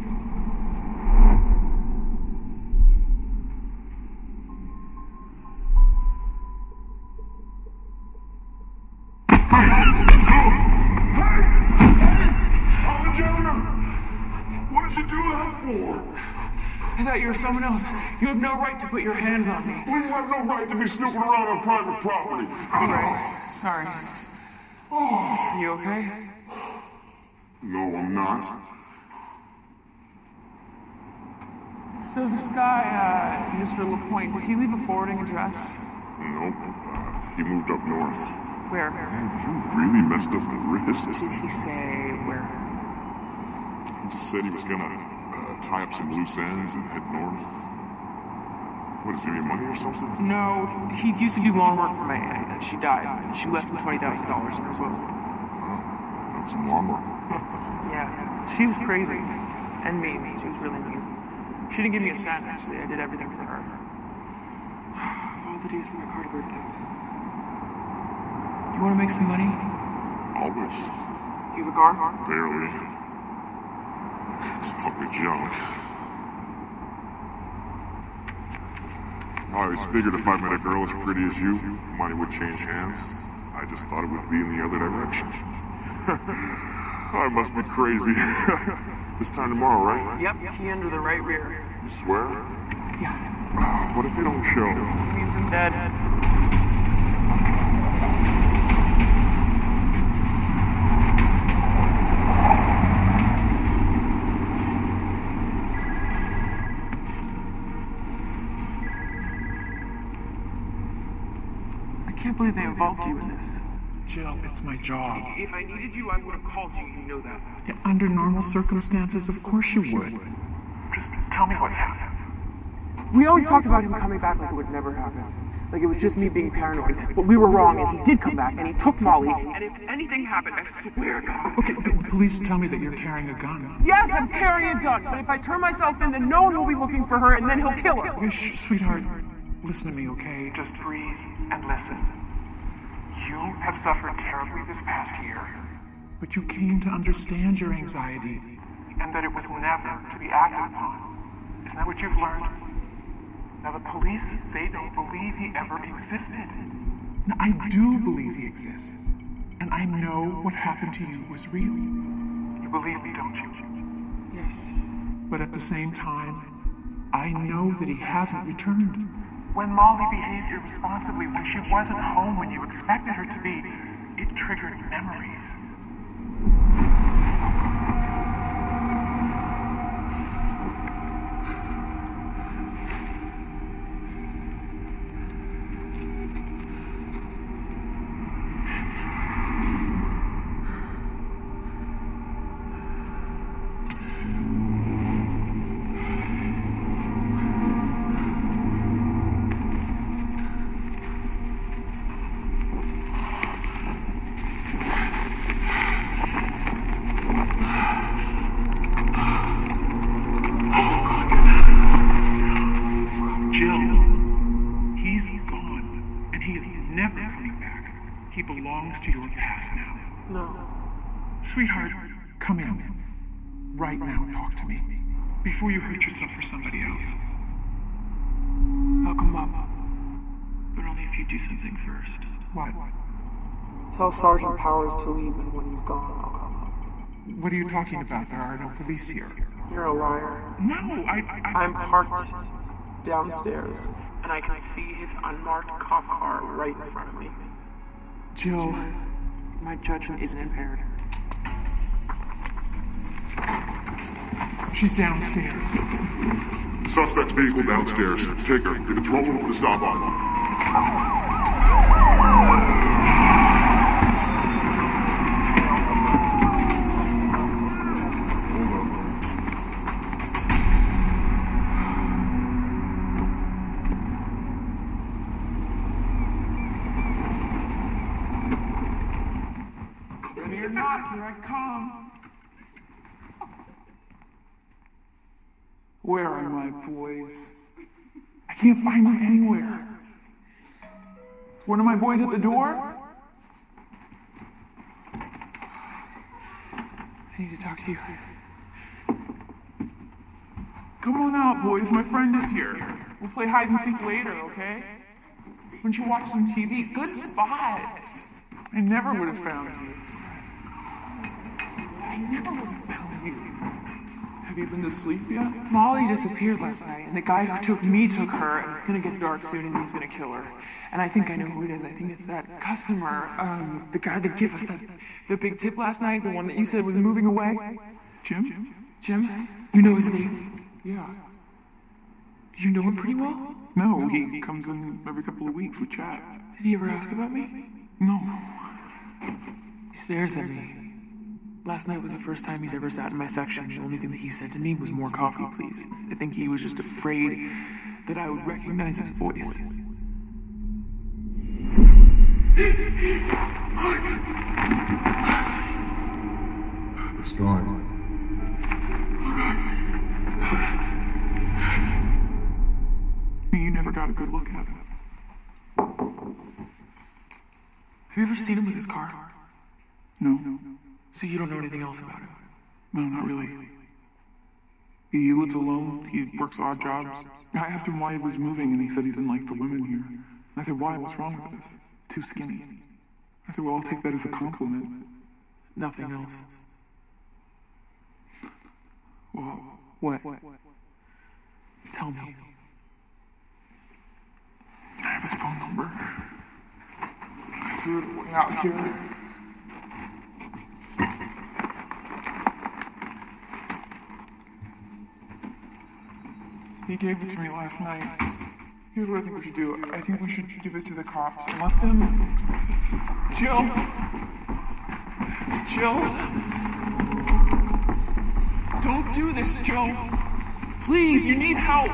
What did you do that for? I thought you were someone else. You have no right to put your hands on me. We have no right to be snooping around on private property. Right. Sorry. Oh. You okay? No, I'm not. So this guy, uh, Mister LaPointe, did he leave a forwarding address? Nope. Uh, he moved up north. Where? You really messed up the wrist. Did he say where? He just said he was gonna uh, tie up some loose ends and head north. What, is he giving me money or something? No, he used to do lawn work for my aunt, and she died. She left him twenty thousand dollars in her will. Oh, that's some lawn work. Yeah, she was crazy. And mean. She was really mean. She didn't give me a cent, actually. I did everything for her. Of all the days for my Carter birthday. You want to make some money? Always. You have a car? Barely. It's ugly junk. I always figured if I met a girl as pretty as you, money would change hands. I just thought it would be in the other direction. I must be crazy. This time tomorrow, right? Yep, key under the right rear. You swear? Yeah. What if they don't show? It means I'm dead. I can't believe they involved you in this. Jill, it's my job. If I needed you, I would have called you. You know that. Yeah, under normal circumstances, of course you would. Just tell me what's happened. We always talked about him coming back like it would never happen. Like it was just me being paranoid. But we were wrong, and he did come back, and he took Molly. And if anything happened, I swear to God. Okay, the police tell me that you're carrying a gun. Yes, I'm carrying a gun, but if I turn myself in, then no one will be looking for her, and then he'll kill her. Okay, shh, sweetheart, listen to me, okay? Just breathe and listen. You have suffered terribly this past year. But you came to understand your anxiety. And that it was never to be acted upon. Isn't that what you've learned? Now the police, they don't believe he ever existed. Now, I do believe he exists. And I know what happened to you was real. You believe me, don't you? Yes. But at the same time, I know that he hasn't returned. When Molly behaved irresponsibly, when she wasn't home when you expected her to be, it triggered memories. Sweetheart, come in. Right now, talk to me. Before you hurt yourself or somebody else. I'll come up. But only if you do something first. What? Tell Sergeant Powers to leave, and when he's gone, I'll come up. What are you talking about? There are no police here. You're a liar. No, I... I I'm parked downstairs. And I can see his unmarked cop car right in front of me. Jill, my judgment isn't impaired. She's downstairs. Suspect's vehicle downstairs. Take her. Get the trouble with the stop on. Ready or not, here I come. Where are my boys? I can't find them anywhere. Is one of my boys at the door? I need to talk to you. Come on out, boys. My friend is here. We'll play hide and seek later, okay? Why don't you watch some T V? Good spots. I never would have found you. I never would have found you. Have you been to sleep yet? Molly disappeared last night, and the guy who took me took her, and it's gonna get dark soon, and he's gonna kill her. And I think I know who it is. I think it's that customer, um, the guy that gave us that, the big tip last night, the one that you said was moving away. Jim? Jim? You know his name? Yeah. You know him pretty well? No, he comes in every couple of weeks. We chat. Did he ever ask about me? No. He stares at me. Last night was the first time he's ever sat in my section. The only thing that he said to me was, "More coffee, please." I think he was just afraid that I would recognize his voice. It's gone. You never got a good look at it. Have you ever seen him with his car? No. So you don't know anything else about him? No, not really. He lives alone. He works odd jobs. I asked him why he was moving, and he said he didn't like the women here. I said, why? What's wrong with this? Too skinny. I said, well, I'll take that as a compliment. Nothing else. Well, what? Tell me. I have his phone number. It's way out here. He gave it to me last night. Here's what I think we should do. I think we should give it to the cops and let them... Jill! Jill! Don't do this, Jill! Please, you need help!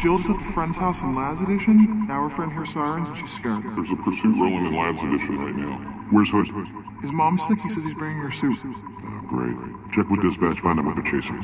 Jill just at the friend's house in Lad's Edition. Now her friend hears sirens and she's scared. There's a pursuit rolling in Lad's Edition right now. Where's Hood? His mom's sick. He says he's bringing her soup. Oh, great. Check with dispatch, find out what they're chasing.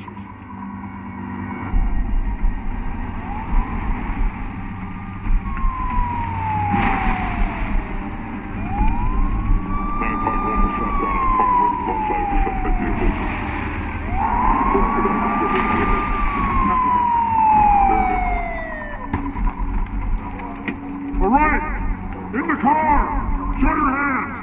All right! In the car! Show your hands!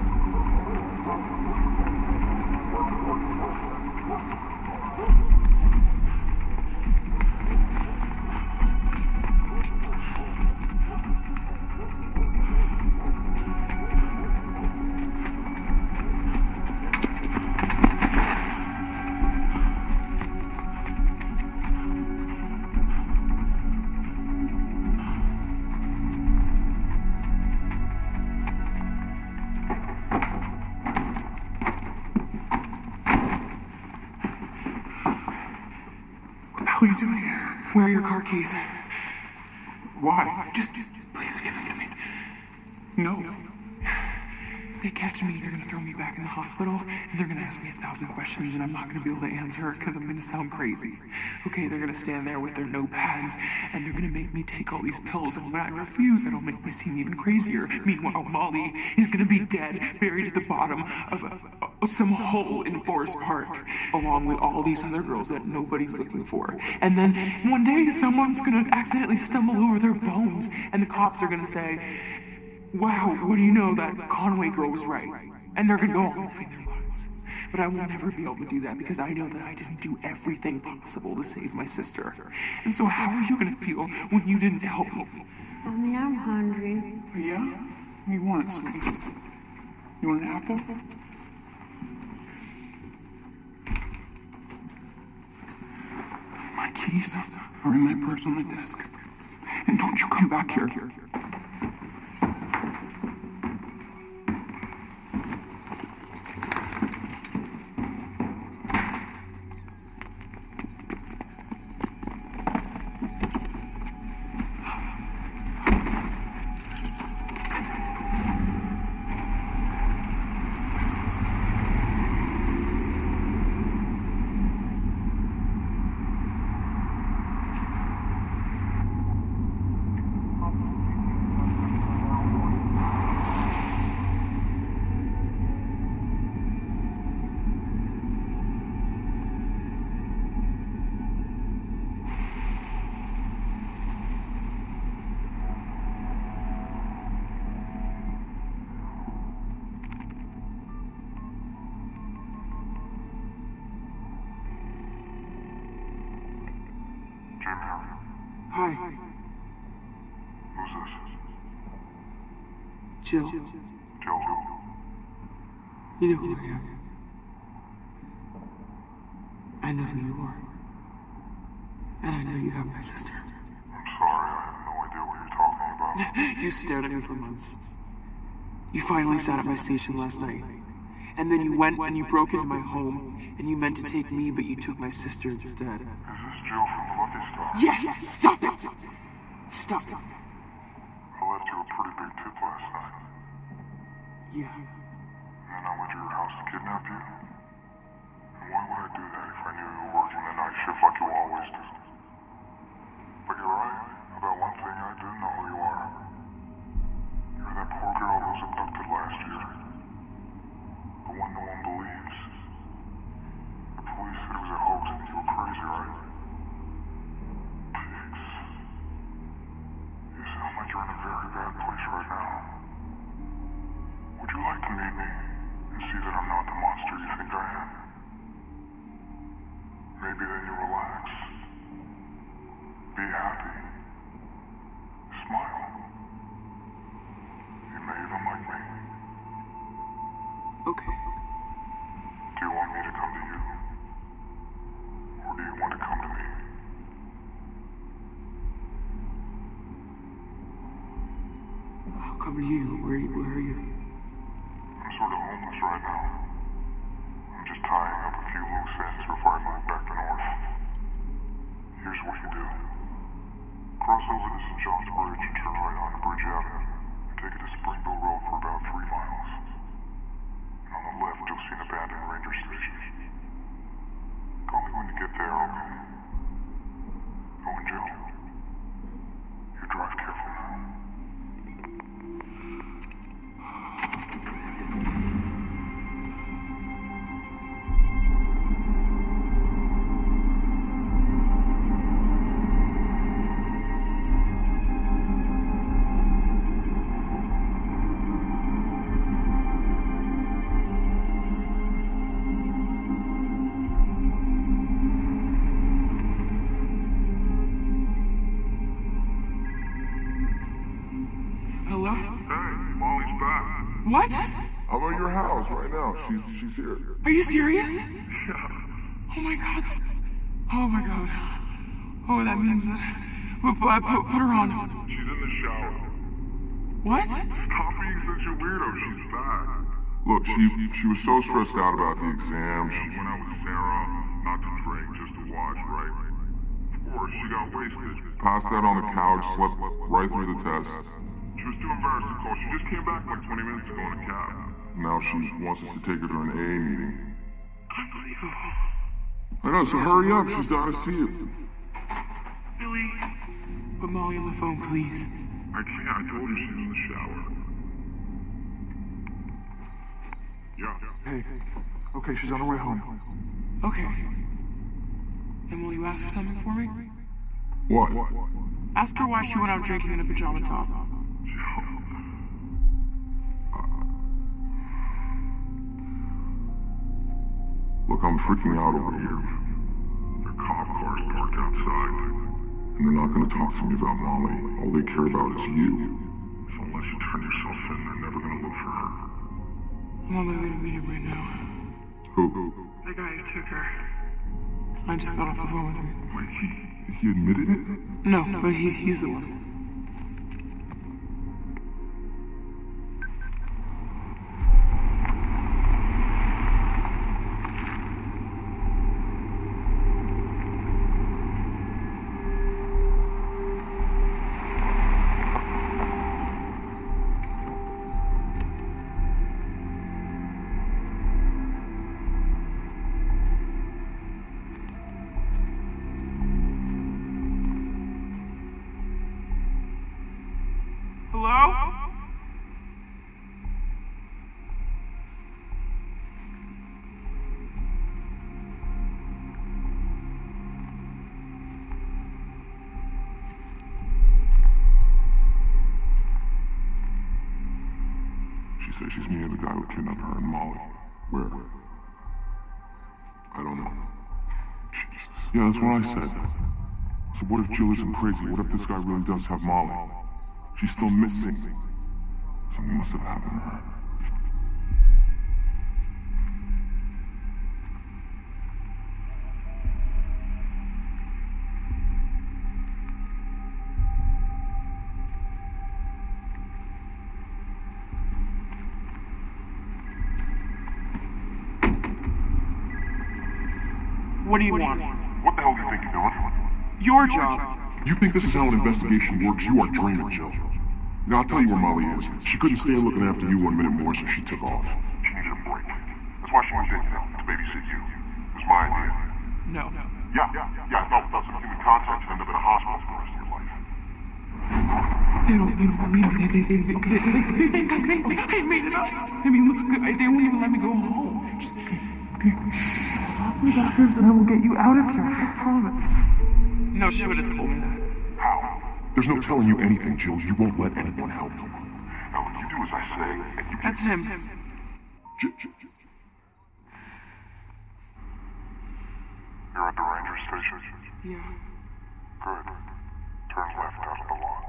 What are you doing here? Where are your car keys? Why? Just, just, just please give them to me. No. If they catch me, they're gonna throw me back in the hospital, and they're gonna ask me a thousand questions, and I'm not gonna be able to answer because I'm gonna sound crazy. Okay, they're gonna stand there with their notepads, and they're gonna make me take all these pills, and when I refuse, that'll make me seem even crazier. Meanwhile, Molly is gonna be dead, buried at the bottom of a, a, some hole in Forest Park, along with all these other girls that nobody's looking for. And then one day, someone's gonna accidentally stumble over their bones, and the cops are gonna say, wow, what do you know, that Conway girl was right. And they're gonna go on living their lives. But I will never be able to do that because I know that I didn't do everything possible to save my sister. And so how are you gonna feel when you didn't help me? Mommy, I'm hungry. Yeah? What do you want, sweetie? You want an apple? My keys are in my purse on the desk. And don't you come back here. Hi. Who's this? Jill. Jill who? You know who I am. I know who you are. And I know you have my sister. I'm sorry, I have no idea what you're talking about. You stared at me for months. You finally sat at my station last night. And then you went and you broke into my home, and you meant to take me, but you took my sister instead. Is this Jill from the Lucky Star? Yes! Stop it! Stop it! I left you a pretty big tip last night. Yeah. And then I went to your house to kidnap you. And why would I do that if I knew you were working the night shift like you always do? But you're right about one thing, I do know who you are. You're that poor girl who was abducted last year. The one no one believes. The police said it was a hoax and you were crazy, right? Pigs. You sound like you're in a very bad place right now. Would you like to meet me and see that I'm not the monster you think I am? Maybe then you relax. Be happy. Smile. You may even like me. Okay. Do you want me to come to you? Or do you want to come to me? I'll come to you. Where, where are you? I'm sort of homeless right now. I'm just tying up a few loose ends before I move back to North. Here's what you do. cross over the Saint John's Bridge and turn right onto Bridge Avenue. And take it to Springville Road for about three miles. And on the left, you'll see an abandoned ranger station. Call me when you get there, okay? Oh, and Jill, you drive careful now. What? I'm at your house right now. She's she's here. Are you serious? Yeah. Oh my god. Oh my god. Oh, that means that. Put, put, put her on. She's in the shower. What? Stop being such a weirdo. She's back. Look, she she was so stressed out about the exam. She went out with Sarah, not to drink, just to watch, right? Of course, she got wasted. Passed out on the couch, slept right through the test. She was too embarrassed to call. She just came back like twenty minutes ago in a cab. Now she wants us to take her to an A A meeting. Unbelievable. I know, so hurry up. She's got to see it. Billy, put Molly on the phone, please. I can't. I told you she's in the shower. Yeah. Hey, okay, she's on her way home. Okay. And will you ask her something for me? What? Ask her why she went out drinking in a pajama top. Look, I'm freaking out over here. There are cop cars parked outside. And they're not going to talk to me about Molly. All they care about is you. So unless you turn yourself in, they're never going to look for her. I'm on my way to meet her right now. Who? The guy who took her. I just got off the phone with him. Wait, he, he admitted it? No, but he, he's the one. Hello? She says she's me and the guy who kidnapped her and Molly. Where? I don't know. Jesus. Yeah, that's what I said. So what if Jill isn't crazy? What if this guy really does have Molly? She's still missing. Something must have happened to her. What do you want? What the hell do you think you're doing? Your job. You think this is how an investigation works? You are draining, Jill. Now, I'll tell you where Molly is. She couldn't stand looking after you one minute more, so she took off. She needed a break. That's why she moved in, you know, to babysit you. It was my idea. No. Yeah, yeah, no, without some human contact, you'd end up in a hospital for the rest of your life. They don't, they don't believe me. They, they, they, they, they, they think I made, I made it up. I mean, look, they won't even let me go home. Just, okay, okay. Talk to the doctors and I will get you out of here. I promise. No, she would have told me that. How? There's no telling you anything, Jill. You won't let anyone help you. Now, look, you do as I say, and you That's him. J J J You're at the ranger station? Yeah. Good. Turn left out of the lot.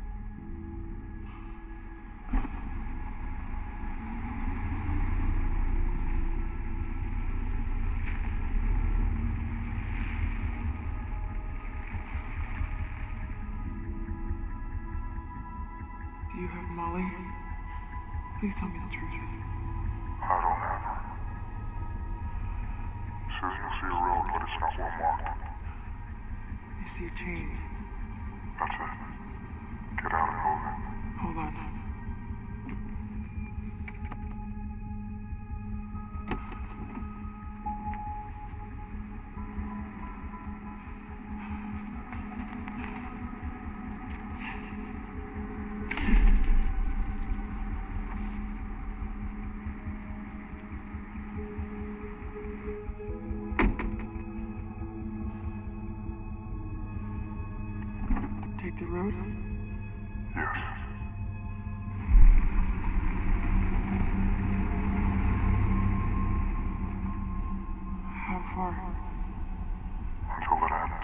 Do you have Molly? Please tell me the truth. I don't have her. Says you'll see a road, but it's not well marked. I see a chain. That's it. Get out and move it. Hold on. Take the road? Yes. How far? Until it ends.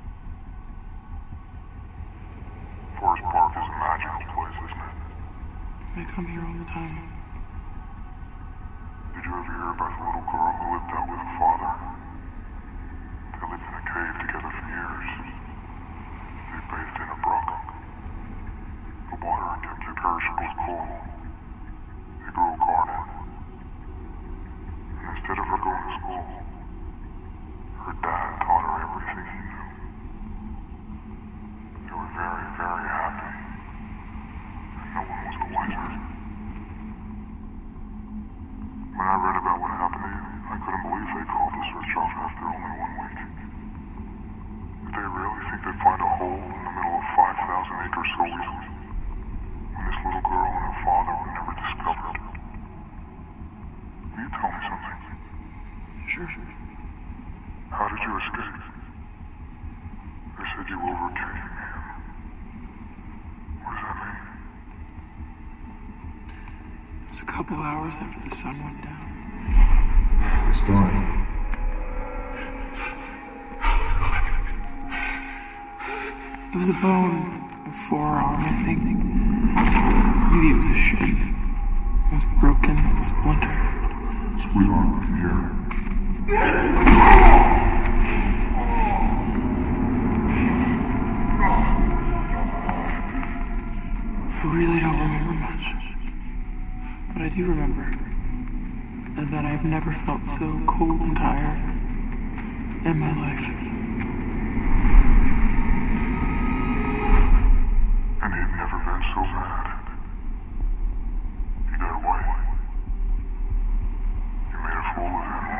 Forest Park is a magical place, isn't it? I come here all the time. Did you ever hear about the little girl who lived out with her father? They lived in a cave together for years. They bathed in a brook. The water kept their perishables cool. They grew a garden. And instead of her going to school, her dad taught her everything he knew. They were very, very happy. And no one was the wiser. When I read about what happened to you, I couldn't believe they called the search off after only one week. Did they really think they'd find a hole in the middle of five thousand acres so easily? When this little girl and her father were never discovered? Will you tell me something? Sure, sure. How did you escape? They said you overcame him. What does that mean? It was a couple hours after the sun went down. It's done. It was a bone, a forearm, I think. Maybe it was a shin. It was broken, splintered. Sweetheart, I'm here. I really don't remember much. But I do remember that I've never felt so cold and tired in my life. And he'd never been so mad. He got away. You made a fool of him.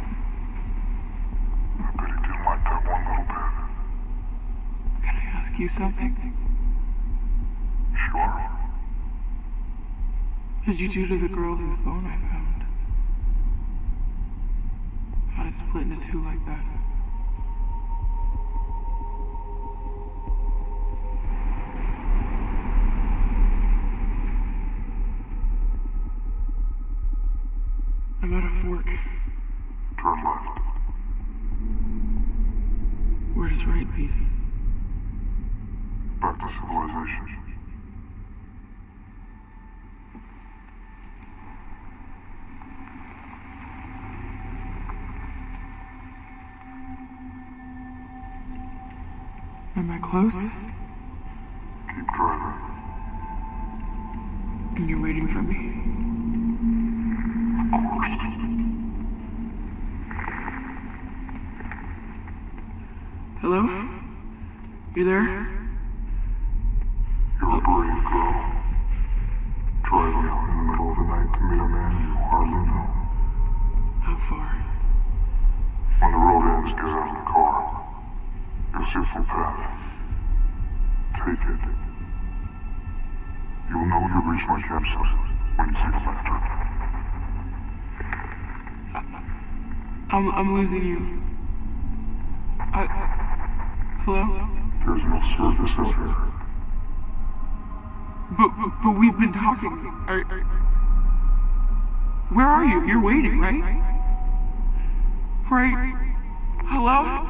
I bet he didn't like that one little bit. Can I ask you something? Sure. What did you do to the girl whose bone I found? How did it split into two like that? I'm at a fork. Turn left. Where does right lead? Back to civilization. Am I close? Keep driving. And you're waiting for me? Of course. Hello? You there? You're a brave girl. Driving out in the middle of the night to meet a man you hardly know. How far? When the road ends, get out of the car. You'll see a footpath. Take it. You'll know you've reached my campsite when you see the lantern. I'm, I'm losing you. I, hello? There's no service out here. But, but, but we've been talking. Are, are, where are you? You're waiting, right? Right? Hello?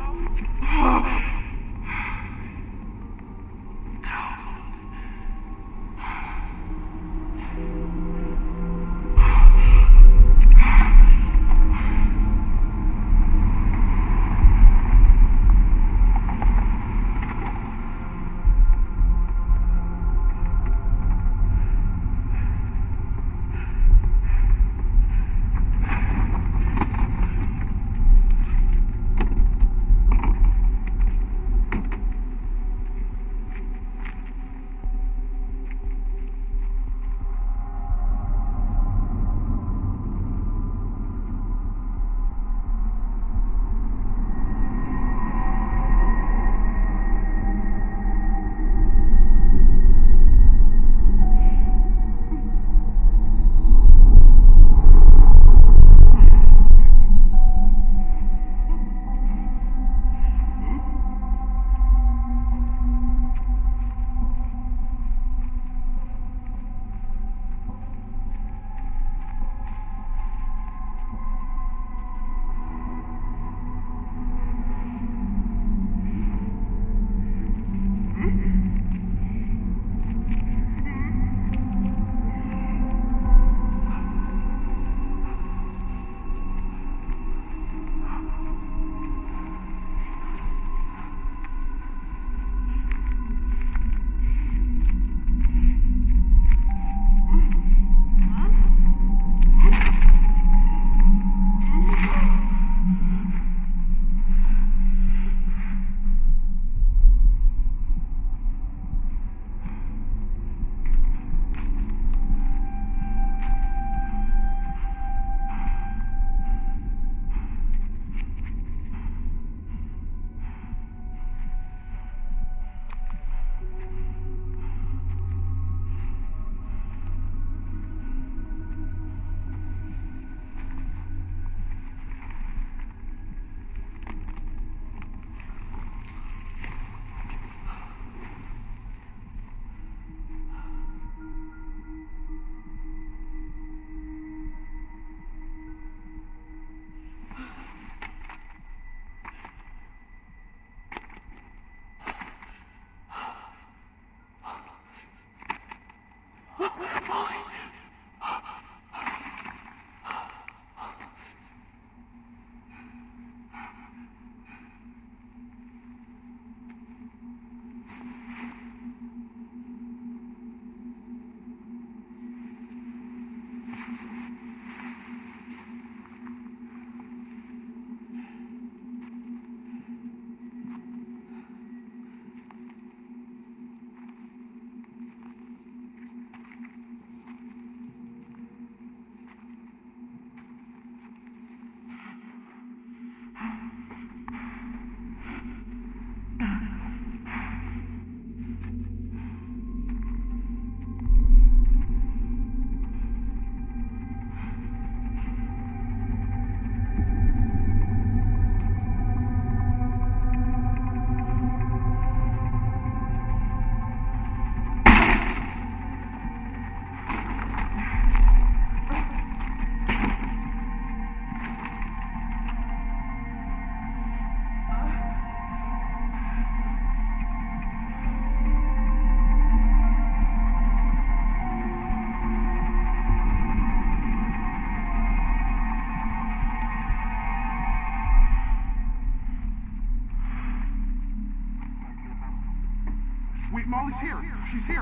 Wait, Molly's here. She's here.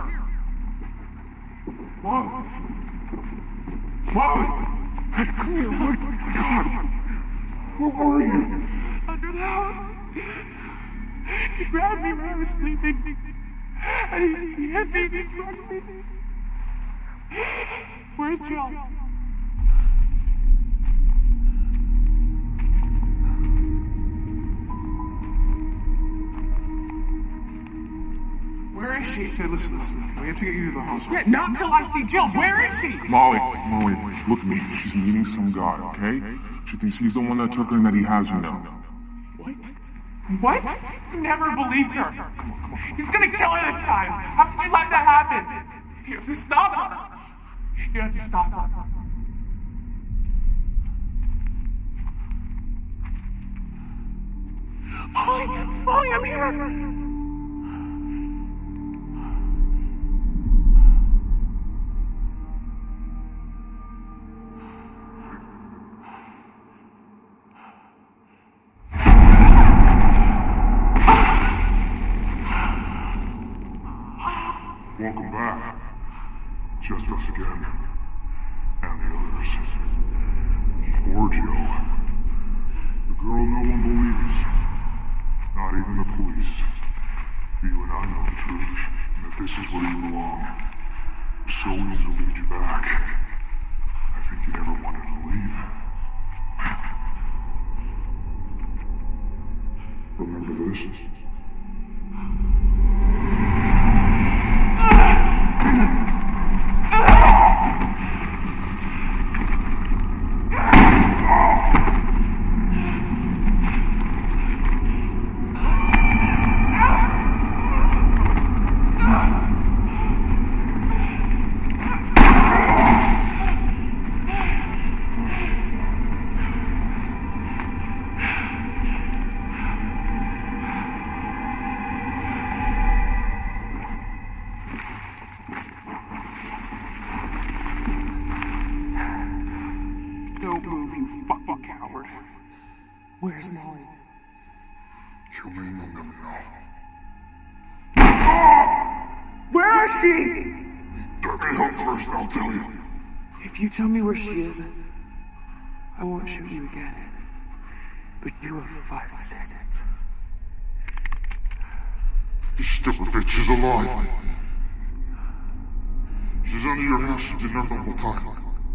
Molly! Molly! Hey, come here, my God! Where were you? Under the house. He grabbed me when I was sleeping. And he, he hit me, he drugged me. Where's Jill? Where is she? Hey, listen, listen. We have to get you to the hospital. Yeah, not till I see Jill. Where is she? Molly, Molly, look at me. She's meeting some guy, okay? She thinks he's the one that took her and that he has her now. What? What? Never believed her. He's gonna kill her this time. How could you let that happen? You have to stop her. You have to stop her. Molly, Molly, I'm here. Welcome back. Just us again. And the others. Poor Jill. The girl no one believes. Not even the police. You and I know the truth, and that this is where you belong. So we need to lead you back. I think you never wanted to leave. Remember this? Where's Molly? She'll mean they'll never know. Where is she? Let me help first, I'll tell you. If you tell me where she is, I won't shoot you again. But you have five seconds. You stupid bitch, she's alive. She's under your house, she's been there the whole time.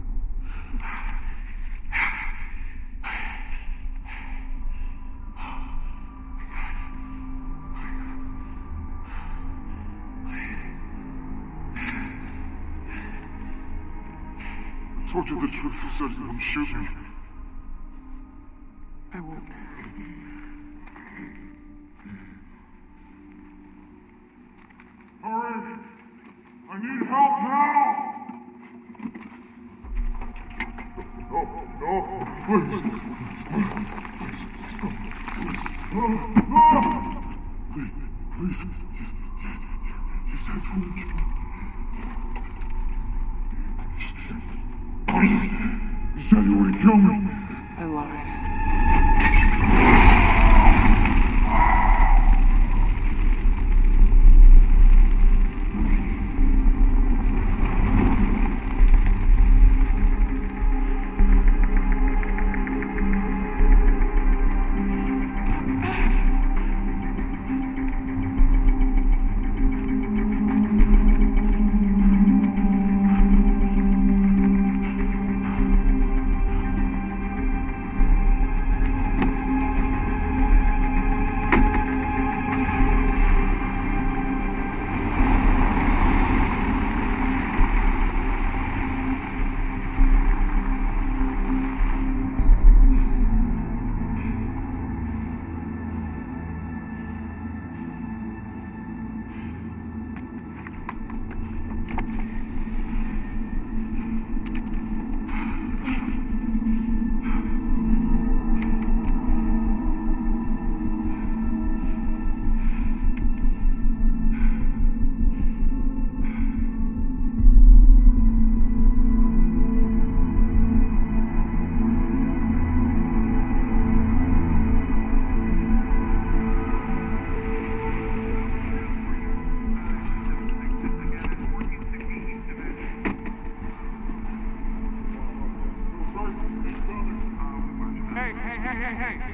I told you the truth. You said you wouldn't shoot me. I won't. Hurry! I need help now! No, no, please. Please, please. You said you wouldn't shoot me. Please! You said you wouldn't kill me! I lied.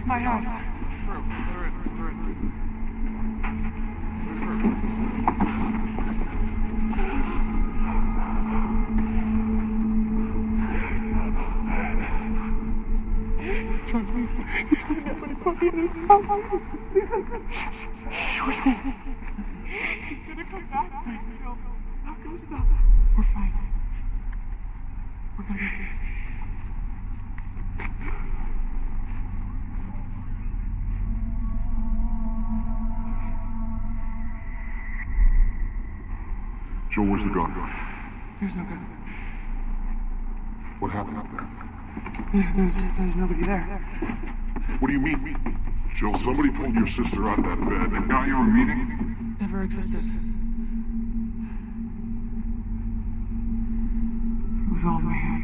my house. It's gonna put me in a house. Sure, sis. He's gonna come back. It's not gonna stop. We're fine. We're gonna be safe. Joe, where's the gun? There's no gun. What happened up there? There, there's, there's nobody there. What do you mean? Joe, somebody pulled your sister out of that bed. The guy you were meeting? Never existed. It was all in my head.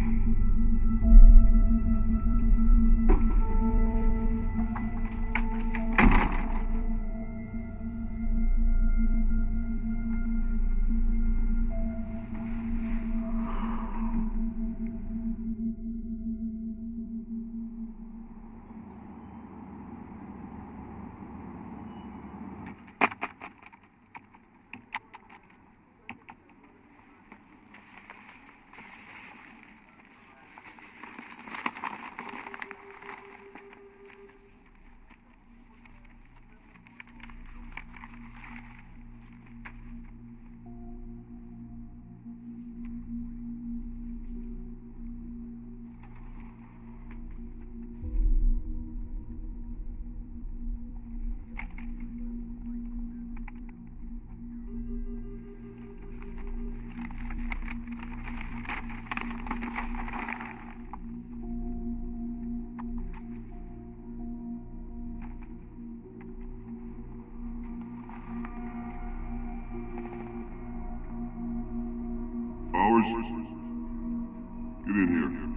Powers? Get in here.